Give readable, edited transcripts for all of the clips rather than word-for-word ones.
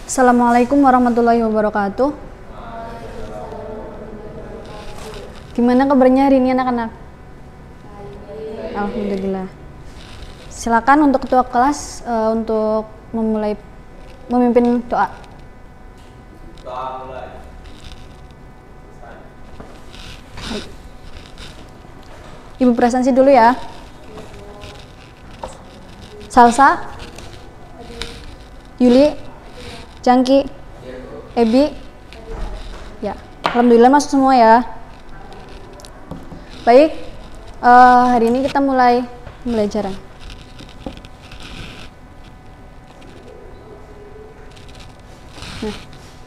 Assalamualaikum warahmatullahi wabarakatuh. Gimana kabarnya hari ini anak-anak? Alhamdulillah. Silakan untuk ketua kelas untuk memimpin doa. Ibu presensi dulu ya. Salsa, Yuli, Jangki, Ebi, ya, alhamdulillah masuk semua ya. Baik, hari ini kita mulai pembelajaran. Nah,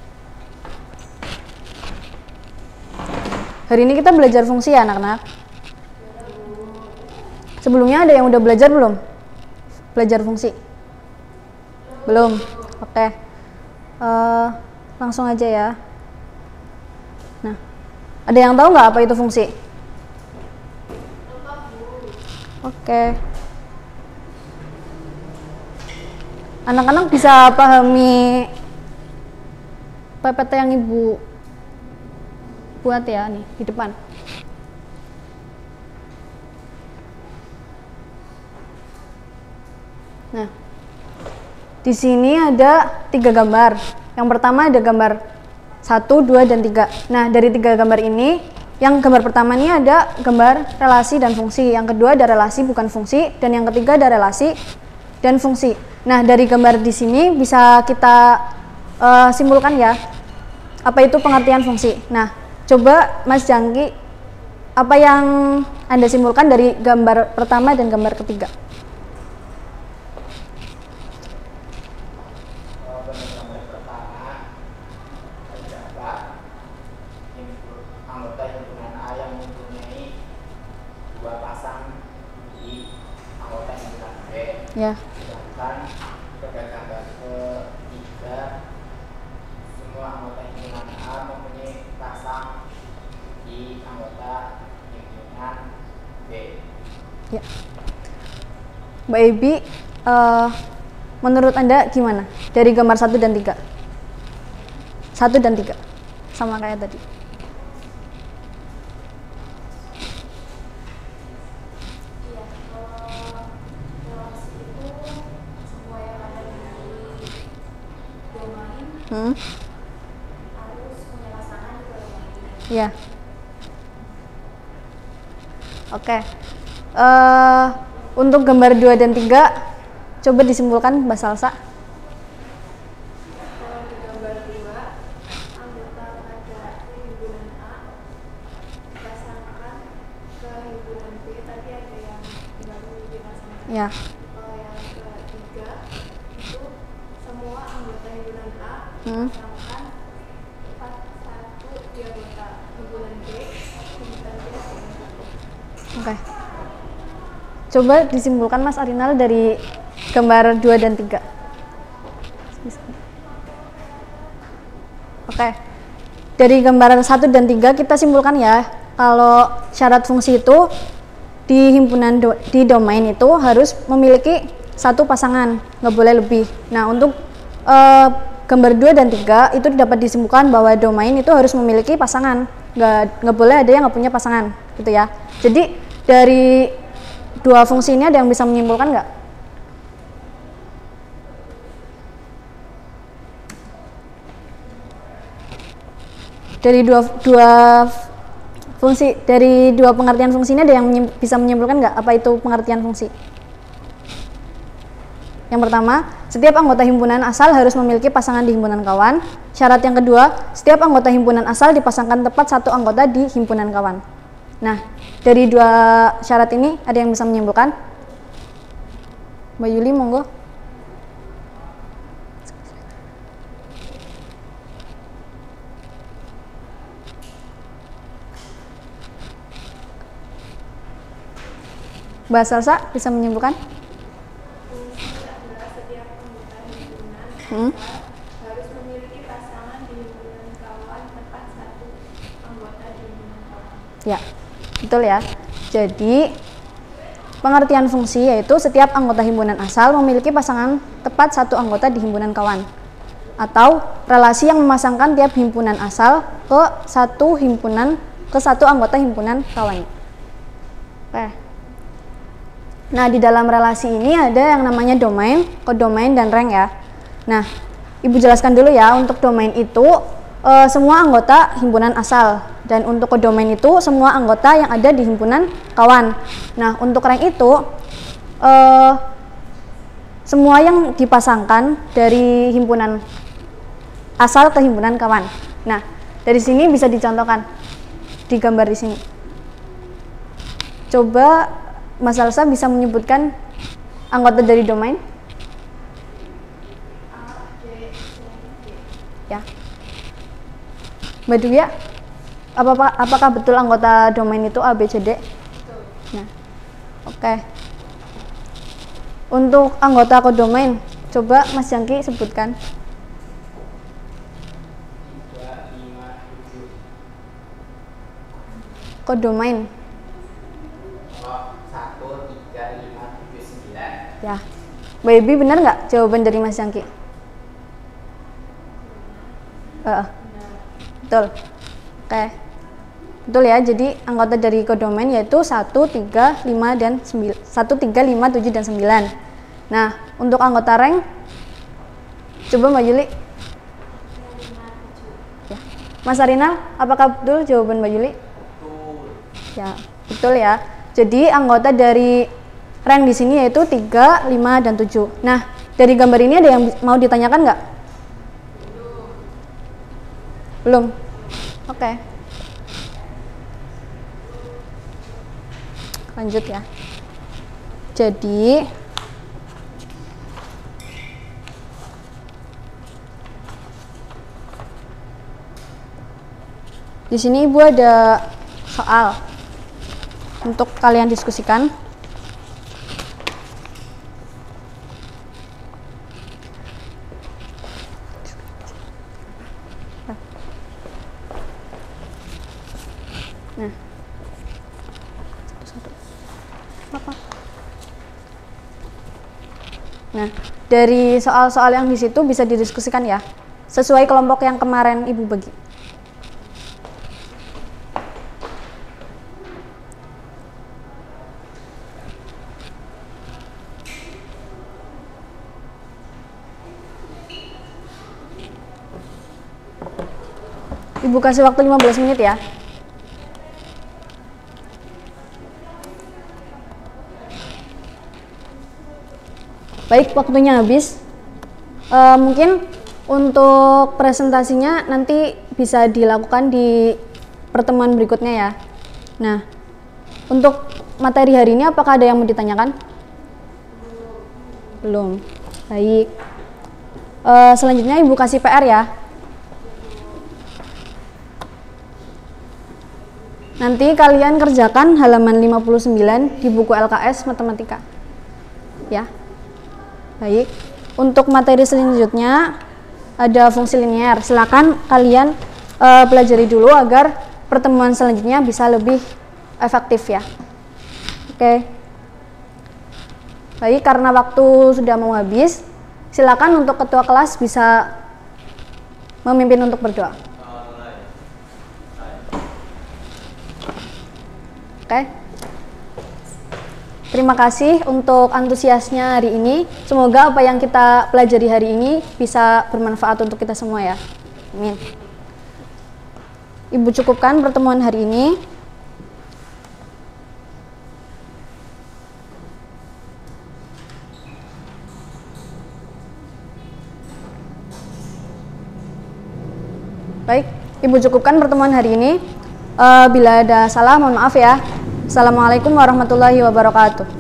hari ini kita belajar fungsi ya anak-anak. Sebelumnya ada yang udah belajar belum? Belajar fungsi? Belum? Oke. Langsung aja ya. Nah, ada yang tahu nggak apa itu fungsi? Oke. Anak-anak bisa pahami PPT yang Ibu buat ya nih di depan. Nah, di sini ada 3 gambar. Yang pertama ada gambar 1, 2, dan 3. Nah, dari 3 gambar ini, yang gambar pertama ini ada gambar relasi dan fungsi. Yang kedua ada relasi bukan fungsi. Dan yang ketiga ada relasi dan fungsi. Nah, dari gambar di sini bisa kita simpulkan ya, apa itu pengertian fungsi. Nah, coba Mas Jangki, apa yang Anda simpulkan dari gambar pertama dan gambar ketiga? Ya. Sedangkan pada gambar ketiga, semua anggota himpunan A mempunyai pasang di anggota himpunan B. Ya. Mbak Ebi, menurut Anda gimana dari gambar 1 dan 3? 1 dan 3 sama kayak tadi. Harus punya pasangan di domain. Ya. Oke. Untuk gambar 2 dan 3 coba disimpulkan Mbak Salsa. Kalau di gambar 2, anggota pada himpunan A dipasangkan ke himpunan B. Tadi ada yang baru dipasangkan. Ya. Kalau yang ketiga itu semua anggota himpunan A dipasangkan tepat 1 di anggota himpunan B. Himpunan B ada yang 1. Oke. Coba disimpulkan Mas Arinal dari gambar 2 dan 3. Oke. Dari gambar 1 dan 3 kita simpulkan ya, kalau syarat fungsi itu di himpunan di domain itu harus memiliki 1 pasangan, nggak boleh lebih. Nah, untuk gambar 2 dan 3 itu dapat disimpulkan bahwa domain itu harus memiliki pasangan, nggak boleh ada yang nggak punya pasangan, gitu ya. Jadi dari 2 fungsi ini ada yang bisa menyimpulkan nggak? Dari dua fungsi, dari 2 pengertian fungsi ini ada yang bisa menyimpulkan nggak apa itu pengertian fungsi? Yang pertama, setiap anggota himpunan asal harus memiliki pasangan di himpunan kawan. Syarat yang kedua, setiap anggota himpunan asal dipasangkan tepat 1 anggota di himpunan kawan. Nah, dari 2 syarat ini ada yang bisa menyimpulkan? Mbak Yuli, monggo. Mbak Salsa bisa menyimpulkan? Setiap anggota himpunan harus memiliki pasangan di himpunan kawan tepat 1 anggota di himpunan kawan. Ya, betul ya. Jadi pengertian fungsi yaitu setiap anggota himpunan asal memiliki pasangan tepat 1 anggota di himpunan kawan. atau relasi yang memasangkan tiap himpunan asal ke satu anggota himpunan kawannya. Oke. Nah, di dalam relasi ini ada yang namanya domain, kodomain, dan rank ya. Nah, Ibu jelaskan dulu ya, untuk domain itu semua anggota himpunan asal, dan untuk kodomain itu semua anggota yang ada di himpunan kawan. Nah, untuk rank itu semua yang dipasangkan dari himpunan asal ke himpunan kawan. Nah, dari sini bisa dicontohkan di gambar di sini. Coba Mas Alsa bisa menyebutkan anggota dari domain? A, B, C, D. Ya. Mbak Dwi, apakah betul anggota domain itu A, B, C, D? Betul. Nah, oke. Untuk anggota kodomain, coba Mas Jangki sebutkan. 3, 5, 7. Kodomain. Oh, 1, 3, 5, 7, 9. Ya. Mbak Ibi, benar nggak jawaban dari Mas Jangki? Betul. Oke. Betul ya. Jadi anggota dari kodomain yaitu 1, 3, 5, dan 9. 1, 3, 5, 7, dan 9. Nah, untuk anggota rank, coba Mbak Yuli. 5, 7. Ya. Mas Arinal, apakah betul jawaban Mbak Yuli? Betul. Ya, betul ya. Jadi anggota dari rank di sini yaitu 3, 5, dan 7. Nah, dari gambar ini ada yang mau ditanyakan nggak? Belum. Oke. Lanjut ya. Jadi di sini Ibu ada soal untuk kalian diskusikan. Nah, nah, dari soal-soal yang di situ bisa didiskusikan ya, sesuai kelompok yang kemarin Ibu bagi. Ibu kasih waktu 15 menit ya. Baik, waktunya habis. Mungkin untuk presentasinya nanti bisa dilakukan di pertemuan berikutnya ya. Nah, untuk materi hari ini apakah ada yang mau ditanyakan? Belum. Baik. Selanjutnya Ibu kasih PR ya. Nanti kalian kerjakan halaman 59 di buku LKS Matematika. Ya. Baik, untuk materi selanjutnya ada fungsi linier. Silakan kalian pelajari dulu agar pertemuan selanjutnya bisa lebih efektif ya. Oke. Baik, karena waktu sudah mau habis, silakan untuk ketua kelas bisa memimpin untuk berdoa. Oke. Terima kasih untuk antusiasnya hari ini. Semoga apa yang kita pelajari hari ini bisa bermanfaat untuk kita semua ya. Amin. Ibu cukupkan pertemuan hari ini. Baik, Ibu cukupkan pertemuan hari ini. Bila ada salah, mohon maaf ya. Assalamualaikum warahmatullahi wabarakatuh.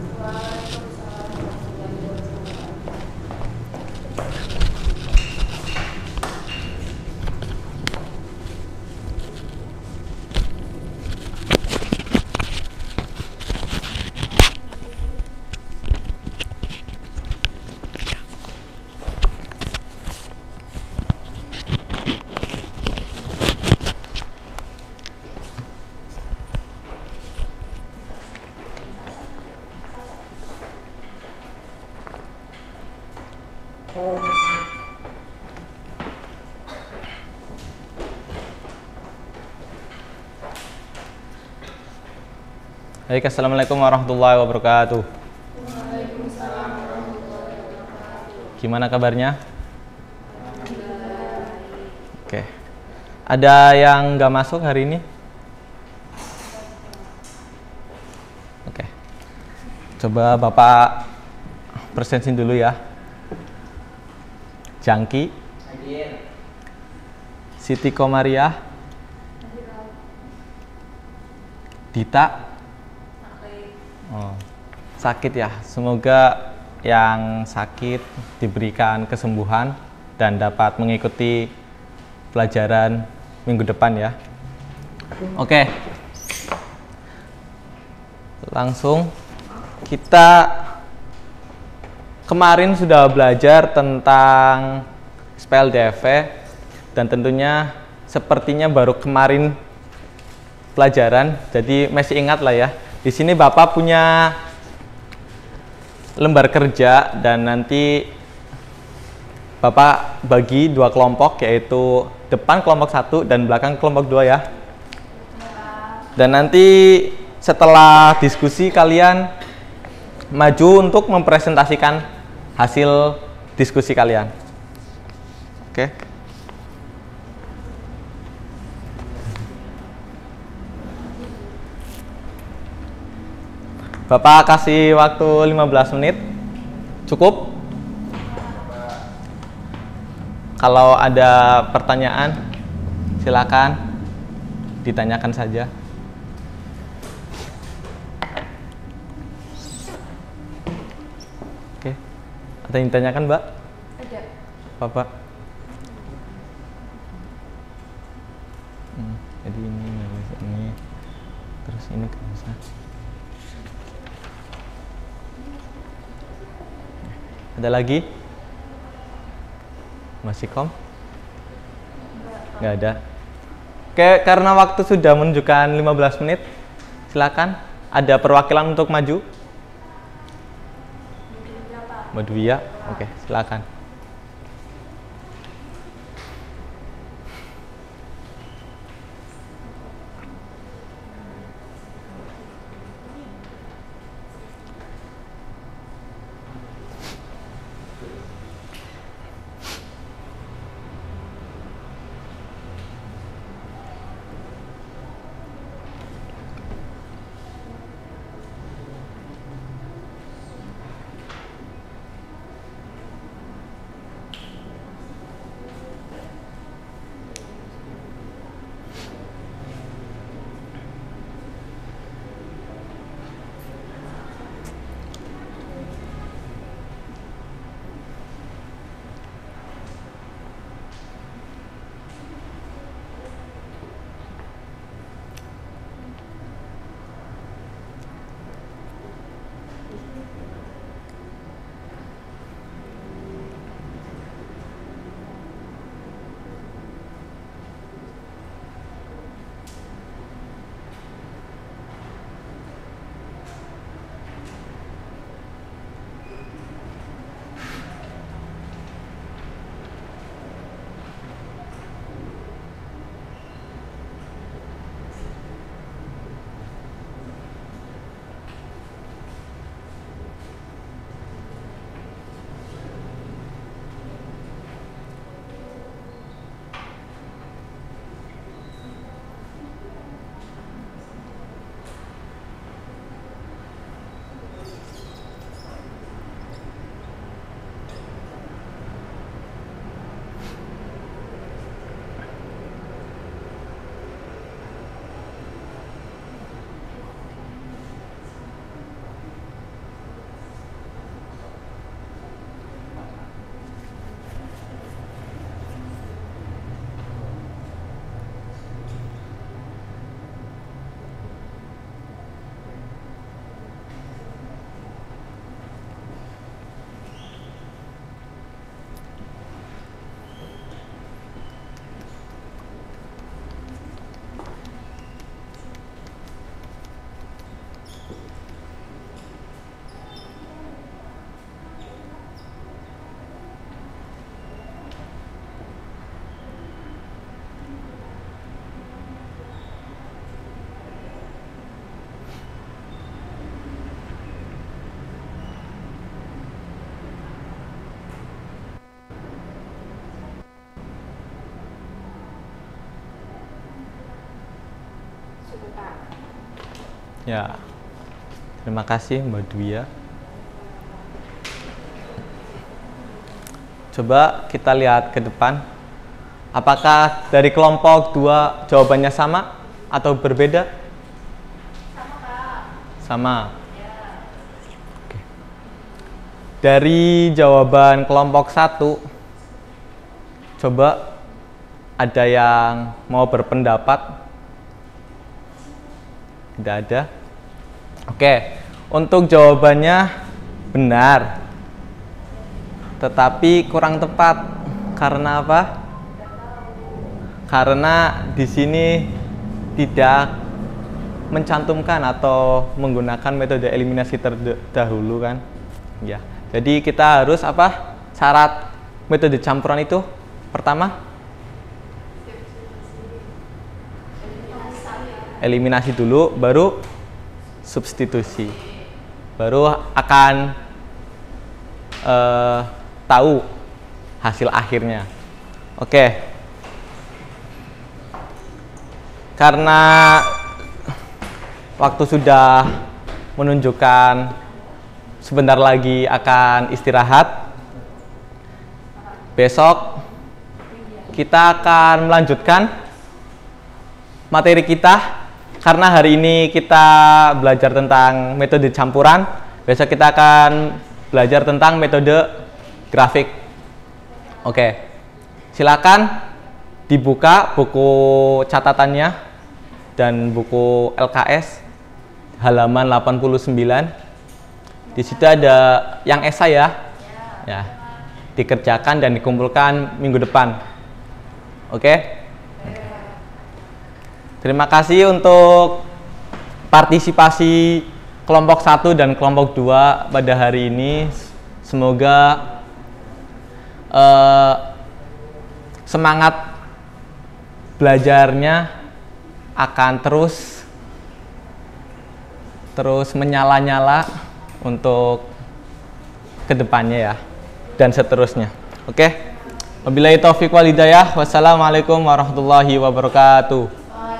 Baik, assalamualaikum warahmatullahi wabarakatuh. Gimana kabarnya? Oke. Ada yang nggak masuk hari ini? Oke. Coba Bapak presensin dulu ya. Jangki, Hadir. Siti Komariah, Dita. Oh, sakit ya. Semoga yang sakit diberikan kesembuhan dan dapat mengikuti pelajaran minggu depan ya. Oke. Langsung kita kemarin sudah belajar tentang spell DFV dan tentunya sepertinya baru kemarin pelajaran, jadi masih ingat lah ya. Di sini Bapak punya lembar kerja dan nanti Bapak bagi 2 kelompok, yaitu depan kelompok 1 dan belakang kelompok 2 ya. Dan nanti setelah diskusi kalian maju untuk mempresentasikan hasil diskusi kalian. Oke. Bapak kasih waktu 15 menit. Cukup? Kalau ada pertanyaan, silakan ditanyakan saja. Oke. Ada yang ditanyakan, Mbak? Ada. Bapak? Jadi ini, terus ini kan bisa. Ada lagi? Masih kom? Nggak ada. Oke, karena waktu sudah menunjukkan 15 menit, silakan. Ada perwakilan untuk maju? Madhvia? Oke, silakan. Ya, terima kasih Mbak Dwi ya. Coba kita lihat ke depan. Apakah dari kelompok 2 jawabannya sama atau berbeda? Sama, Kak. Sama. Oke. Dari jawaban kelompok 1, coba ada yang mau berpendapat? Tidak ada. Oke, untuk jawabannya benar, tetapi kurang tepat. Karena apa? Karena di sini tidak mencantumkan atau menggunakan metode eliminasi terdahulu kan. Ya. Jadi kita harus apa? Syarat metode campuran itu pertama eliminasi dulu, baru substitusi, baru akan tahu hasil akhirnya. Oke, karena waktu sudah menunjukkan sebentar lagi akan istirahat, besok kita akan melanjutkan materi kita. Karena hari ini kita belajar tentang metode campuran, besok kita akan belajar tentang metode grafik. Oke, silakan dibuka buku catatannya dan buku LKS halaman 89. Di situ ada yang esai ya. Ya, dikerjakan dan dikumpulkan minggu depan. Oke. Terima kasih untuk partisipasi kelompok 1 dan kelompok 2 pada hari ini. Semoga semangat belajarnya akan terus menyala-nyala untuk kedepannya ya, dan seterusnya. Oke, wabillahi taufiq wal hidayah. Wassalamualaikum warahmatullahi wabarakatuh.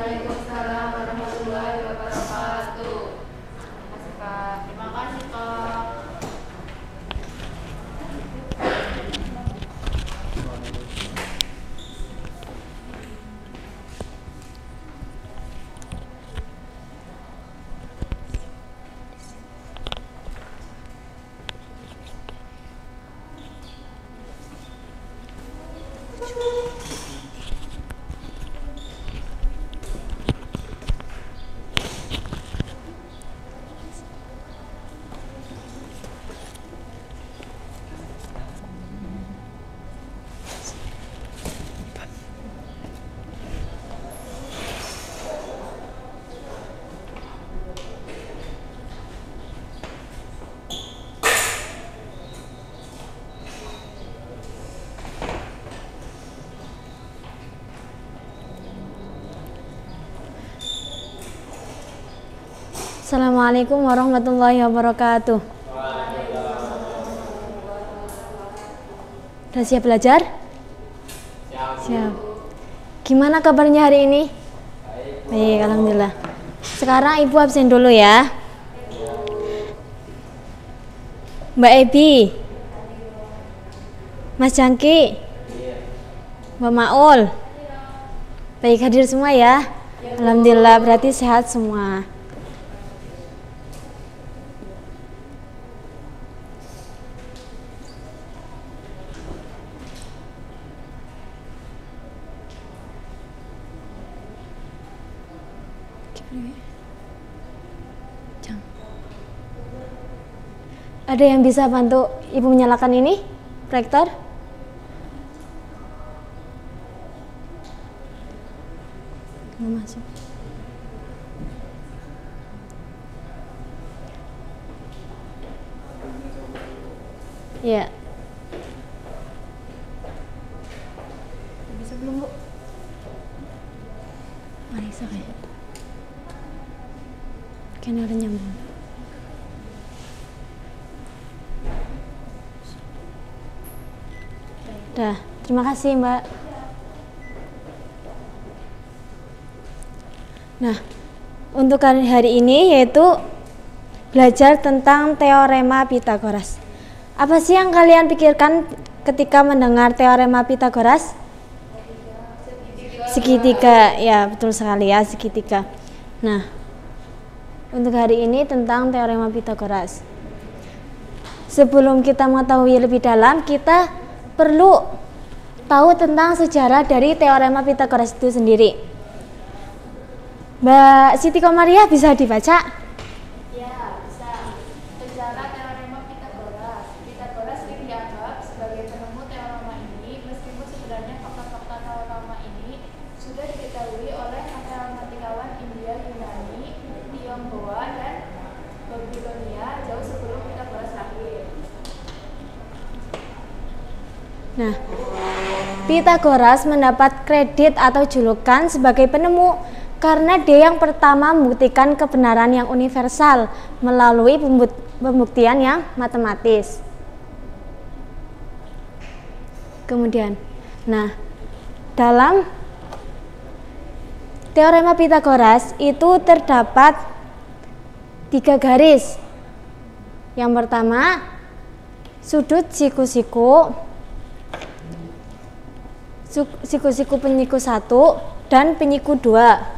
Assalamualaikum warahmatullahi wabarakatuh. Udah siap belajar? Siap. Gimana kabarnya hari ini? Baik, alhamdulillah. Sekarang Ibu absen dulu ya. Mbak Ebi, Mas Jangki, Mbak Maul. Baik, hadir semua ya. Alhamdulillah, berarti sehat semua. Ada yang bisa bantu Ibu menyalakan ini, proyektor? Nggak masuk. Iya. Bisa belum, Bu? Marisa kayak. Kayaknya udah nyambung. Dah, terima kasih Mbak. Nah, untuk hari ini yaitu belajar tentang teorema Pythagoras. Apa sih yang kalian pikirkan ketika mendengar teorema Pythagoras? Segitiga, ya betul sekali ya, segitiga. Nah, untuk hari ini tentang teorema Pythagoras. Sebelum kita mengetahui lebih dalam, kita perlu tahu tentang sejarah dari teorema Pythagoras itu sendiri. Mbak Siti Komaria bisa dibaca? Ya, bisa. Sejarah teorema Pythagoras. Pythagoras dianggap sebagai penemu teorema ini, meskipun sebenarnya fakta-fakta teorema ini sudah diketahui oleh matematikawan India, Yunani, Tionghoa, dan Babilonia jauh sebelum Pythagoras lahir. Nah, Pythagoras mendapat kredit atau julukan sebagai penemu karena dia yang pertama membuktikan kebenaran yang universal melalui pembuktian yang matematis. Kemudian, nah, dalam teorema Pythagoras itu terdapat 3 garis. Yang pertama, sudut siku-siku penyiku 1 dan penyiku 2.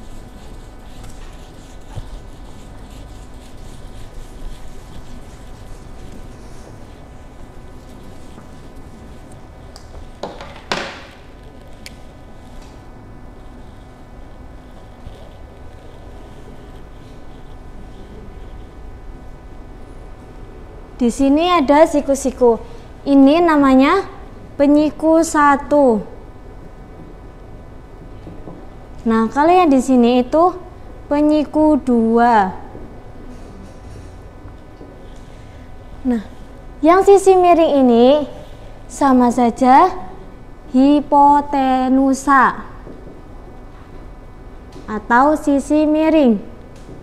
Di sini ada siku-siku. Ini namanya penyiku 1. Nah, kalau yang di sini itu penyiku 2. Nah, yang sisi miring ini sama saja hipotenusa atau sisi miring.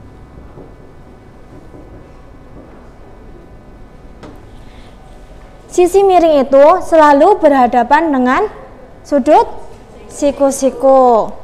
Sisi miring itu selalu berhadapan dengan sudut siku-siku.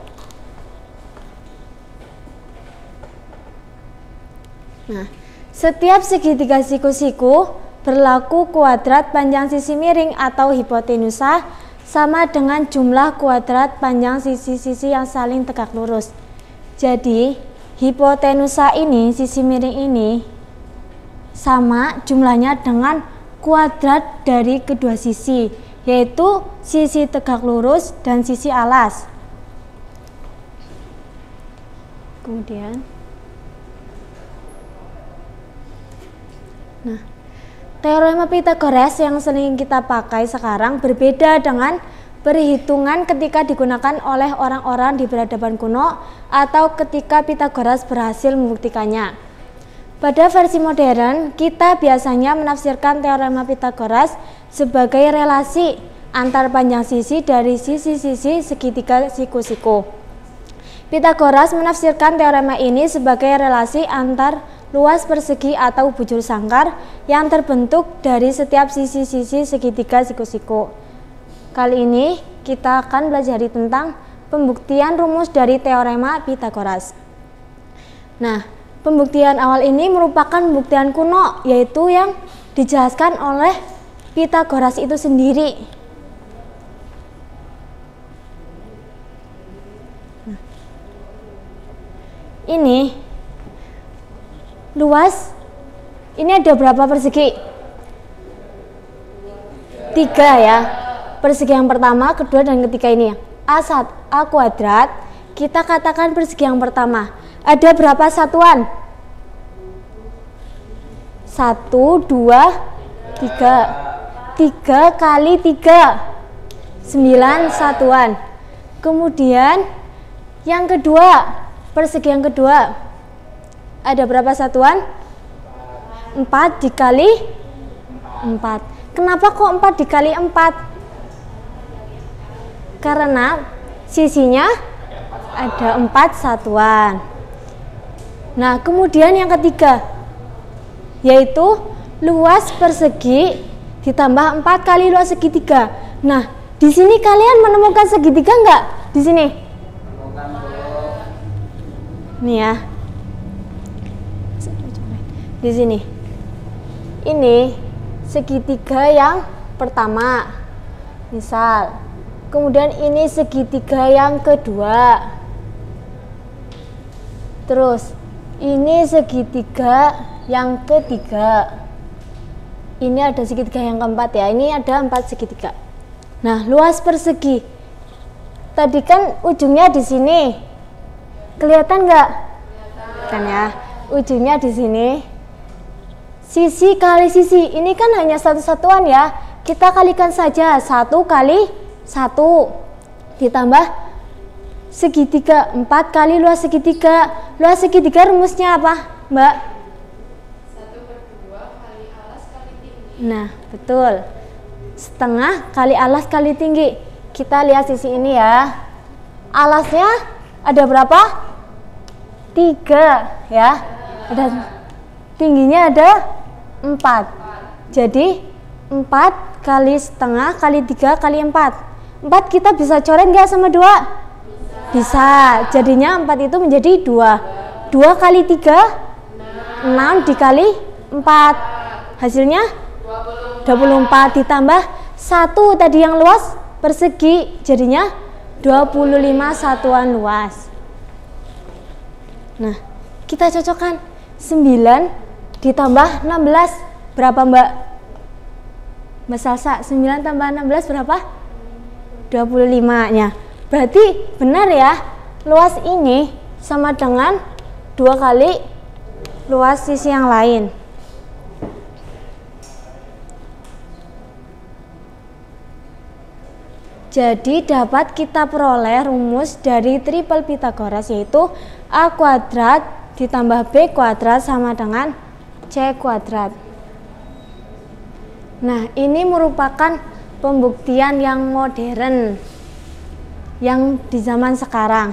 Nah, setiap segitiga siku-siku berlaku kuadrat panjang sisi miring atau hipotenusa sama dengan jumlah kuadrat panjang sisi-sisi yang saling tegak lurus. Jadi, hipotenusa ini, sisi miring ini, sama jumlahnya dengan kuadrat dari kedua sisi, yaitu sisi tegak lurus dan sisi alas. Kemudian, nah, teorema Pythagoras yang sering kita pakai sekarang berbeda dengan perhitungan ketika digunakan oleh orang-orang di peradaban kuno atau ketika Pythagoras berhasil membuktikannya. Pada versi modern, kita biasanya menafsirkan teorema Pythagoras sebagai relasi antar panjang sisi dari sisi-sisi segitiga siku-siku. Pythagoras menafsirkan teorema ini sebagai relasi antar luas persegi atau bujur sangkar yang terbentuk dari setiap sisi-sisi segitiga siku-siku. Kali ini kita akan belajar tentang pembuktian rumus dari teorema Pythagoras. Nah, pembuktian awal ini merupakan pembuktian kuno, yaitu yang dijelaskan oleh Pythagoras itu sendiri. Nah, ini luas, ini ada berapa persegi? 3 ya. Persegi yang pertama, kedua, dan ketiga ini ya. A kuadrat, kita katakan persegi yang pertama. Ada berapa satuan? 1, 2, 3. 3 kali 3, 9 satuan. Kemudian yang kedua, persegi yang kedua, ada berapa satuan? 4 dikali 4. Kenapa kok 4 dikali 4? Karena sisinya ada 4 satuan. Nah, kemudian yang ketiga, yaitu luas persegi ditambah 4 kali luas segitiga. Nah, di sini kalian menemukan segitiga enggak? Di sini. Nih ya, di sini. Ini segitiga yang pertama, misal. Kemudian ini segitiga yang kedua. Terus ini segitiga yang ketiga. Ini ada segitiga yang keempat ya. Ini ada 4 segitiga. Nah, luas persegi. Tadi kan ujungnya di sini. Kelihatan nggak? Kan ya. Ujungnya di sini. Sisi kali sisi. Ini kan hanya satu satuan ya. Kita kalikan saja 1 kali 1 ditambah segitiga. 4 kali luas segitiga. Luas segitiga rumusnya apa, Mbak? 1/2 kali alas kali tinggi. Nah, betul. Setengah kali alas kali tinggi. Kita lihat sisi ini ya. Alasnya ada berapa? 3 ya. Ada tingginya ada 4. Jadi 4 kali setengah kali 3 kali 4. 4 kita bisa coret nggak sama 2? Bisa. Jadinya 4 itu menjadi 2. 2 kali 3 6 dikali 4. Hasilnya 24 ditambah 1 tadi yang luas persegi, jadinya 25 satuan luas. Nah, kita cocokkan 9 ditambah 16 berapa, Mbak? Mbak Salsa, 9 tambah 16 berapa? 25 nya. Berarti benar ya, luas ini sama dengan 2 kali luas sisi yang lain. Jadi dapat kita peroleh rumus dari triple Pythagoras, yaitu A kuadrat ditambah B kuadrat sama dengan C kuadrat. Nah, ini merupakan pembuktian yang modern yang di zaman sekarang.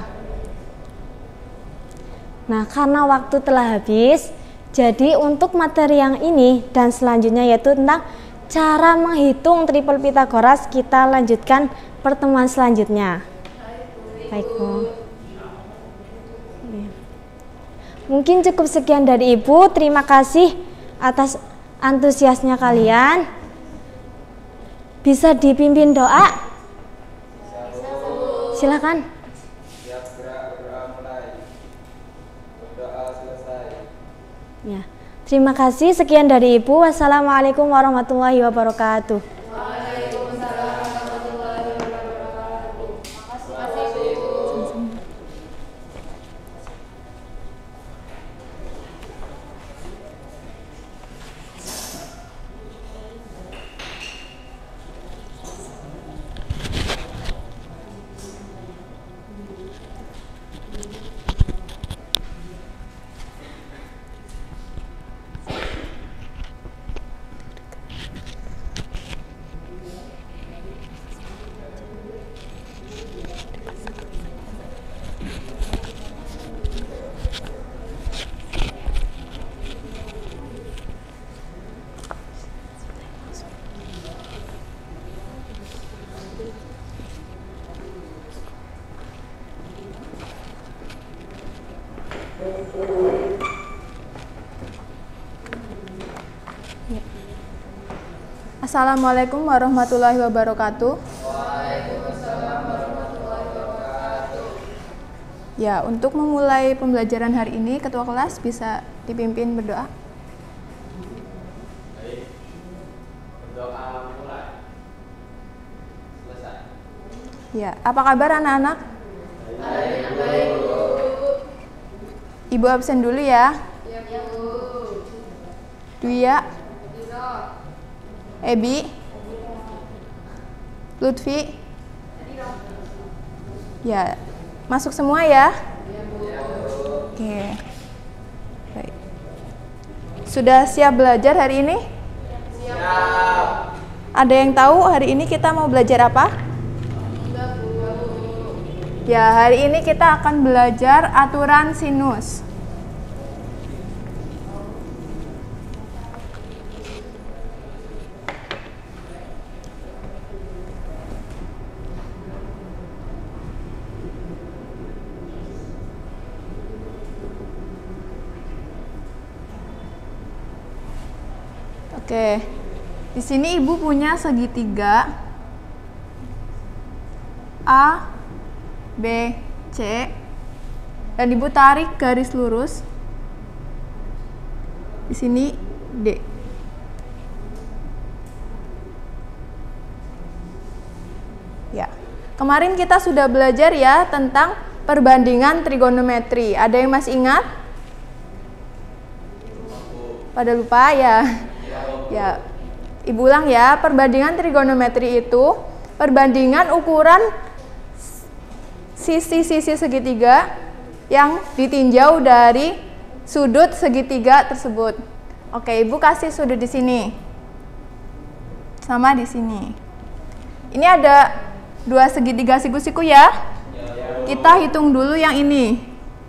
Nah, karena waktu telah habis, jadi untuk materi yang ini dan selanjutnya yaitu tentang cara menghitung triple Pythagoras, kita lanjutkan pertemuan selanjutnya. Baik, Bu. Mungkin cukup sekian dari Ibu. Terima kasih atas antusiasnya kalian. Bisa dipimpin doa? Silakan. Ya. Terima kasih. Sekian dari Ibu. Wassalamualaikum warahmatullahi wabarakatuh. Assalamualaikum warahmatullahi wabarakatuh. Ya, untuk memulai pembelajaran hari ini, ketua kelas bisa dipimpin berdoa. Baik. Berdoa mulai. Selesai. Ya, apa kabar anak-anak? Baik, Bu. Ibu absen dulu ya. Ya, Bu. Duya, Dino. Ebi, Lutfi. Ya, masuk semua ya. Oke. Baik. Sudah siap belajar hari ini? Siap. Ada yang tahu hari ini kita mau belajar apa? Enggak, Bu. Ya, hari ini kita akan belajar aturan sinus. Oke. Di sini Ibu punya segitiga A, B, C. Dan Ibu tarik garis lurus. Di sini D. Ya. Kemarin kita sudah belajar ya tentang perbandingan trigonometri. Ada yang masih ingat? Pada lupa ya? Ya. Ibu ulang ya, perbandingan trigonometri itu perbandingan ukuran sisi-sisi segitiga yang ditinjau dari sudut segitiga tersebut. Oke, Ibu kasih sudut di sini. Sama di sini. Ini ada dua segitiga siku-siku ya. Kita hitung dulu yang ini.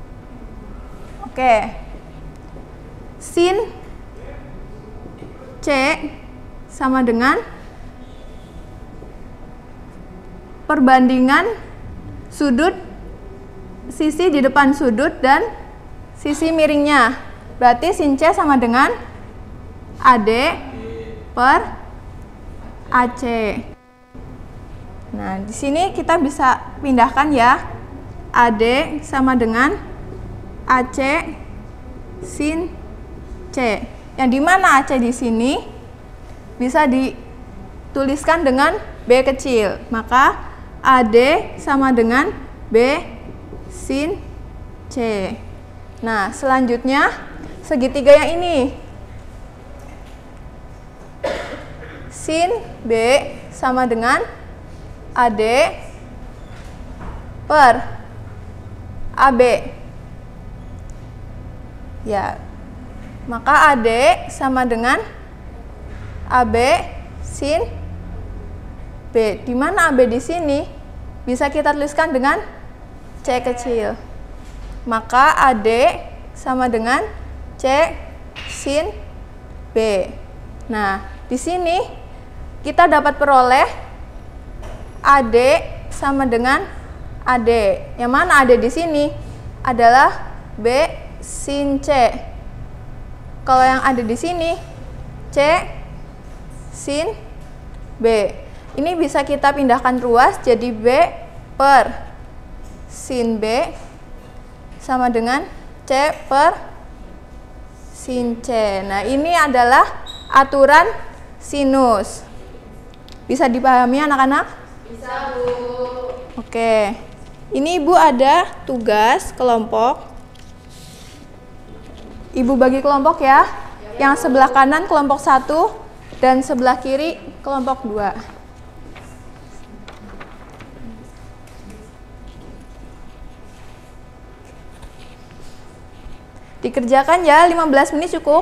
Oke. Sin C sama dengan perbandingan sudut sisi di depan sudut dan sisi miringnya. Berarti sin C sama dengan AD per AC. Nah, di sini kita bisa pindahkan ya. AD sama dengan AC sin C. Yang dimana AC di sini bisa dituliskan dengan B kecil. Maka AD sama dengan B sin C. Nah, selanjutnya segitiga yang ini. Sin B sama dengan AD per AB. Ya. Maka AD sama dengan AB sin B. Di mana AB di sini bisa kita tuliskan dengan C kecil. Maka AD sama dengan C sin B. Nah, di sini kita dapat peroleh AD sama dengan AD. Yang mana AD di sini adalah B sin C. Kalau yang ada di sini C sin B. Ini bisa kita pindahkan ruas jadi B per sin B sama dengan C per sin C. Nah, ini adalah aturan sinus. Bisa dipahami anak-anak? Bisa, Bu. Oke. Ini Ibu ada tugas kelompok. Ibu bagi kelompok ya. Yang sebelah kanan kelompok 1 dan sebelah kiri kelompok 2. Dikerjakan ya, 15 menit cukup?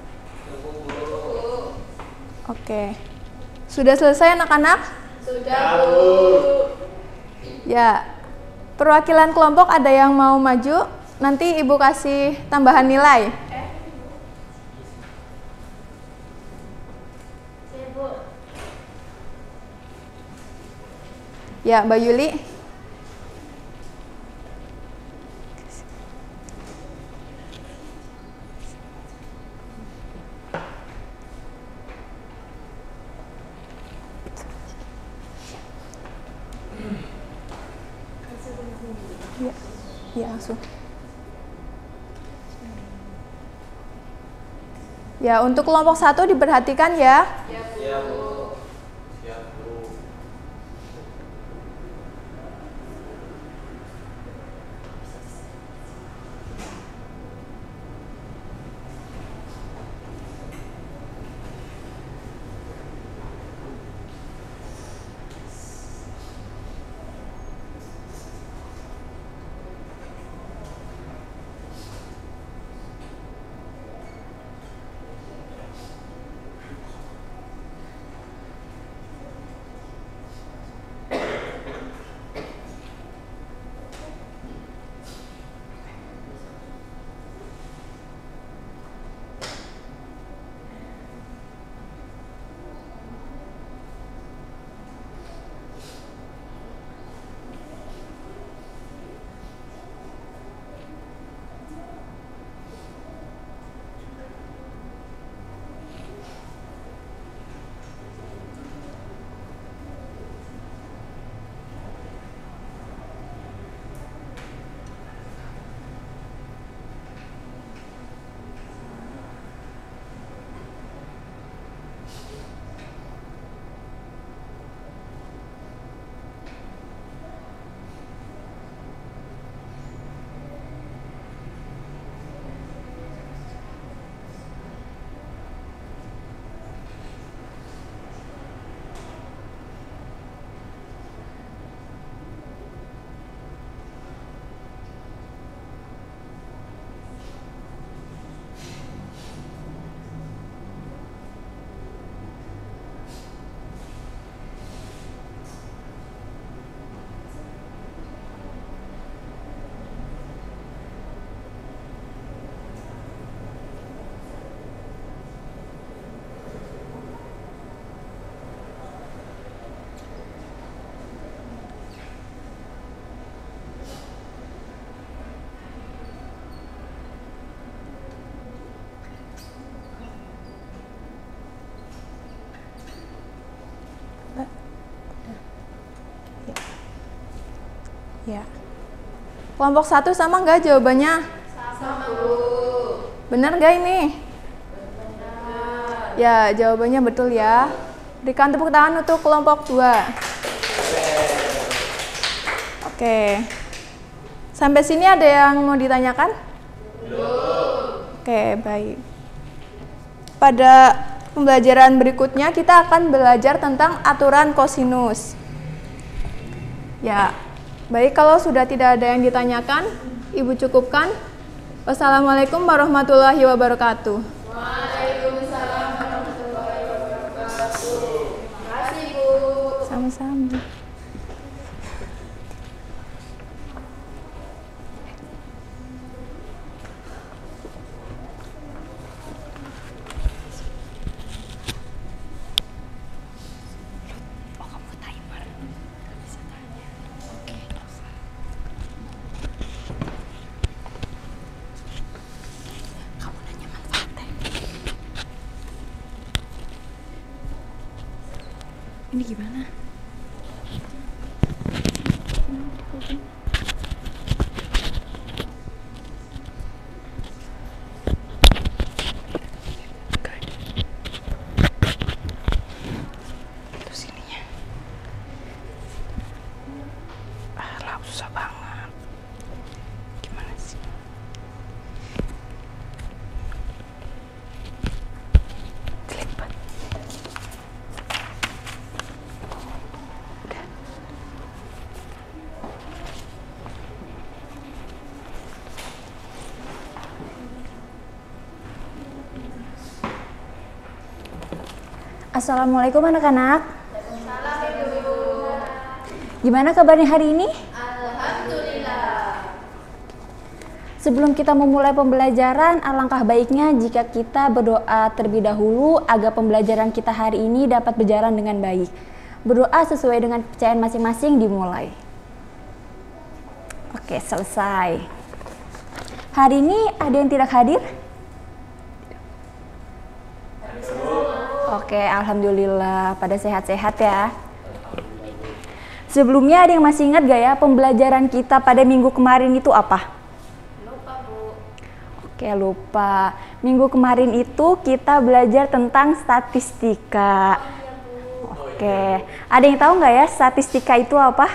Oke. Sudah selesai anak-anak? Sudah, Bu. Ya. Perwakilan kelompok ada yang mau maju? Nanti Ibu kasih tambahan nilai. Ya, Mbak Yuli. Ya, langsung. Ya, untuk kelompok 1 diperhatikan ya. Iya, Bu. Siap, Bu. Ya. Kelompok 1 sama nggak jawabannya? Sama, Bu. Benar nggak ini? Benar. Ya, jawabannya betul ya. Berikan tepuk tangan untuk kelompok 2. Oke. Sampai sini ada yang mau ditanyakan? Belum. Oke, baik. Pada pembelajaran berikutnya kita akan belajar tentang aturan kosinus. Ya, baik, kalau sudah tidak ada yang ditanyakan, Ibu cukupkan. Wassalamualaikum warahmatullahi wabarakatuh. Waalaikumsalam warahmatullahi wabarakatuh. Terima kasih, Bu. Sama-sama. Ini gimana? Terus ininya. Lah, susah banget. Gimana sih? Jelek banget. Assalamualaikum anak-anak. Gimana kabarnya hari ini? Alhamdulillah. Sebelum kita memulai pembelajaran, alangkah baiknya jika kita berdoa terlebih dahulu agar pembelajaran kita hari ini dapat berjalan dengan baik. Berdoa sesuai dengan kepercayaan masing-masing dimulai. Oke, selesai. Hari ini ada yang tidak hadir? Oke, alhamdulillah pada sehat-sehat ya. Sebelumnya ada yang masih ingat gak ya pembelajaran kita pada minggu kemarin itu apa? Lupa, Bu. Oke, lupa. Minggu kemarin itu kita belajar tentang statistika. Oke, ada yang tahu nggak ya statistika itu apa?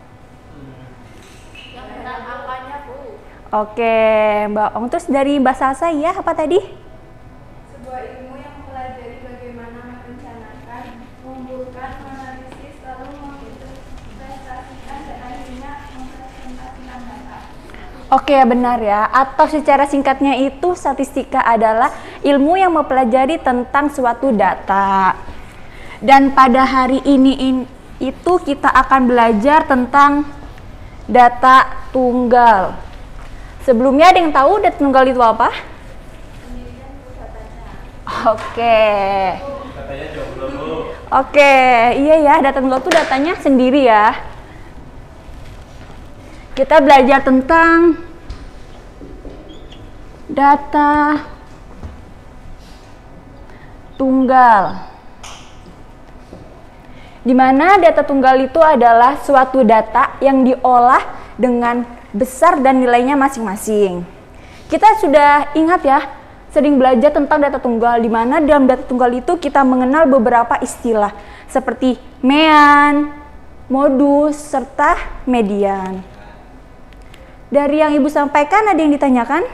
Yang tentang angkanya, Bu. Oke, Mbak Ong. Terus dari Mbak Salsa ya apa tadi? Sebuah ilmu yang mempelajari bagaimana merencanakan, mengumpulkan, menganalisis, lalu menginterpretasikan dan akhirnya mempresentasikan data. Oke, benar ya. Atau secara singkatnya itu statistika adalah ilmu yang mempelajari tentang suatu data. Dan pada hari ini itu kita akan belajar tentang data tunggal. Sebelumnya ada yang tahu data tunggal itu apa? Oke. Katanya jomblo, Bu. Oke, iya ya, data tunggal itu datanya sendiri ya. Kita belajar tentang data tunggal. Di mana data tunggal itu adalah suatu data yang diolah dengan besar dan nilainya masing-masing. Kita sudah ingat ya, sering belajar tentang data tunggal, di mana dalam data tunggal itu kita mengenal beberapa istilah seperti mean, modus, serta median. Dari yang Ibu sampaikan ada yang ditanyakan?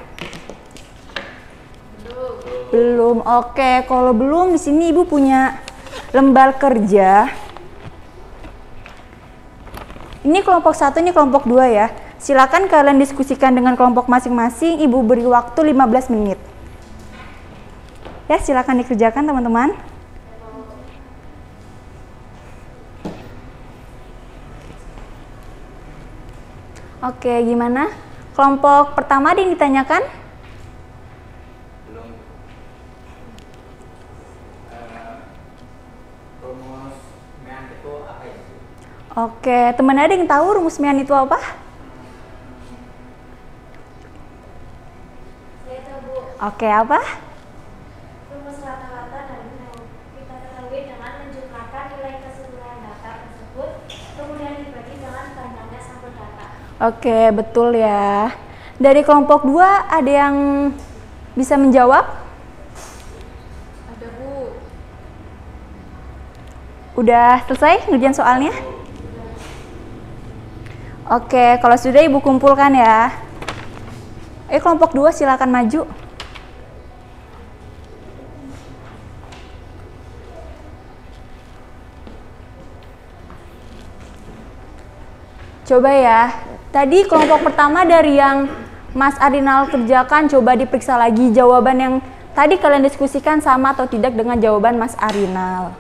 Belum. Oke, kalau belum di sini Ibu punya lembar kerja. Ini kelompok 1, ini kelompok 2 ya. Silakan kalian diskusikan dengan kelompok masing-masing. Ibu beri waktu 15 menit. Ya, silakan dikerjakan teman-teman. Oke, gimana? Kelompok pertama ada yang ditanyakan? Belum. Rumus mean itu apa ya, Bu? Oke, teman ada yang tahu rumus mean itu apa? Saya tahu, Bu. Oke, apa? Rumus rata-rata kita ketahui dengan menjumlahkan nilai keseluruhan data tersebut, kemudian dibagi dengan banyaknya sampel data. Oke, betul ya. Dari kelompok 2 ada yang bisa menjawab? Ada, Bu. Udah selesai ngerjain soalnya? Oke, kalau sudah Ibu kumpulkan ya. Kelompok 2 silakan maju. Coba ya, tadi kelompok pertama dari yang Mas Arinal kerjakan, coba diperiksa lagi jawaban yang tadi kalian diskusikan sama atau tidak dengan jawaban Mas Arinal.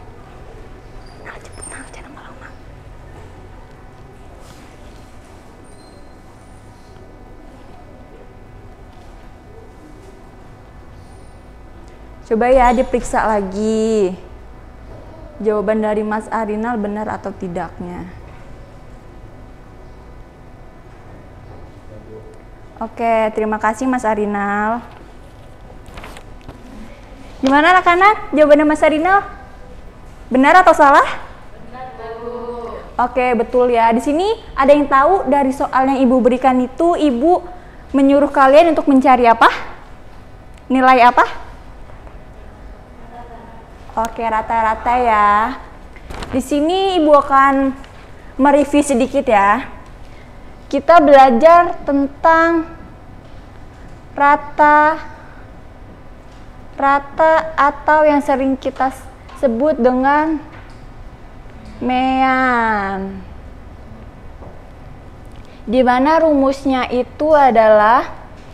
Coba ya diperiksa lagi jawaban dari Mas Arinal benar atau tidaknya. Oke, terima kasih Mas Arinal. Gimana anak-anak? Jawabannya Mas Arinal? Benar atau salah? Benar, Bu. Oke, betul ya. Di sini ada yang tahu dari soal yang Ibu berikan itu, Ibu menyuruh kalian untuk mencari apa? Nilai apa? Oke, rata-rata ya. Di sini Ibu akan mereview sedikit ya. Kita belajar tentang rata atau yang sering kita sebut dengan mean. Di mana rumusnya itu adalah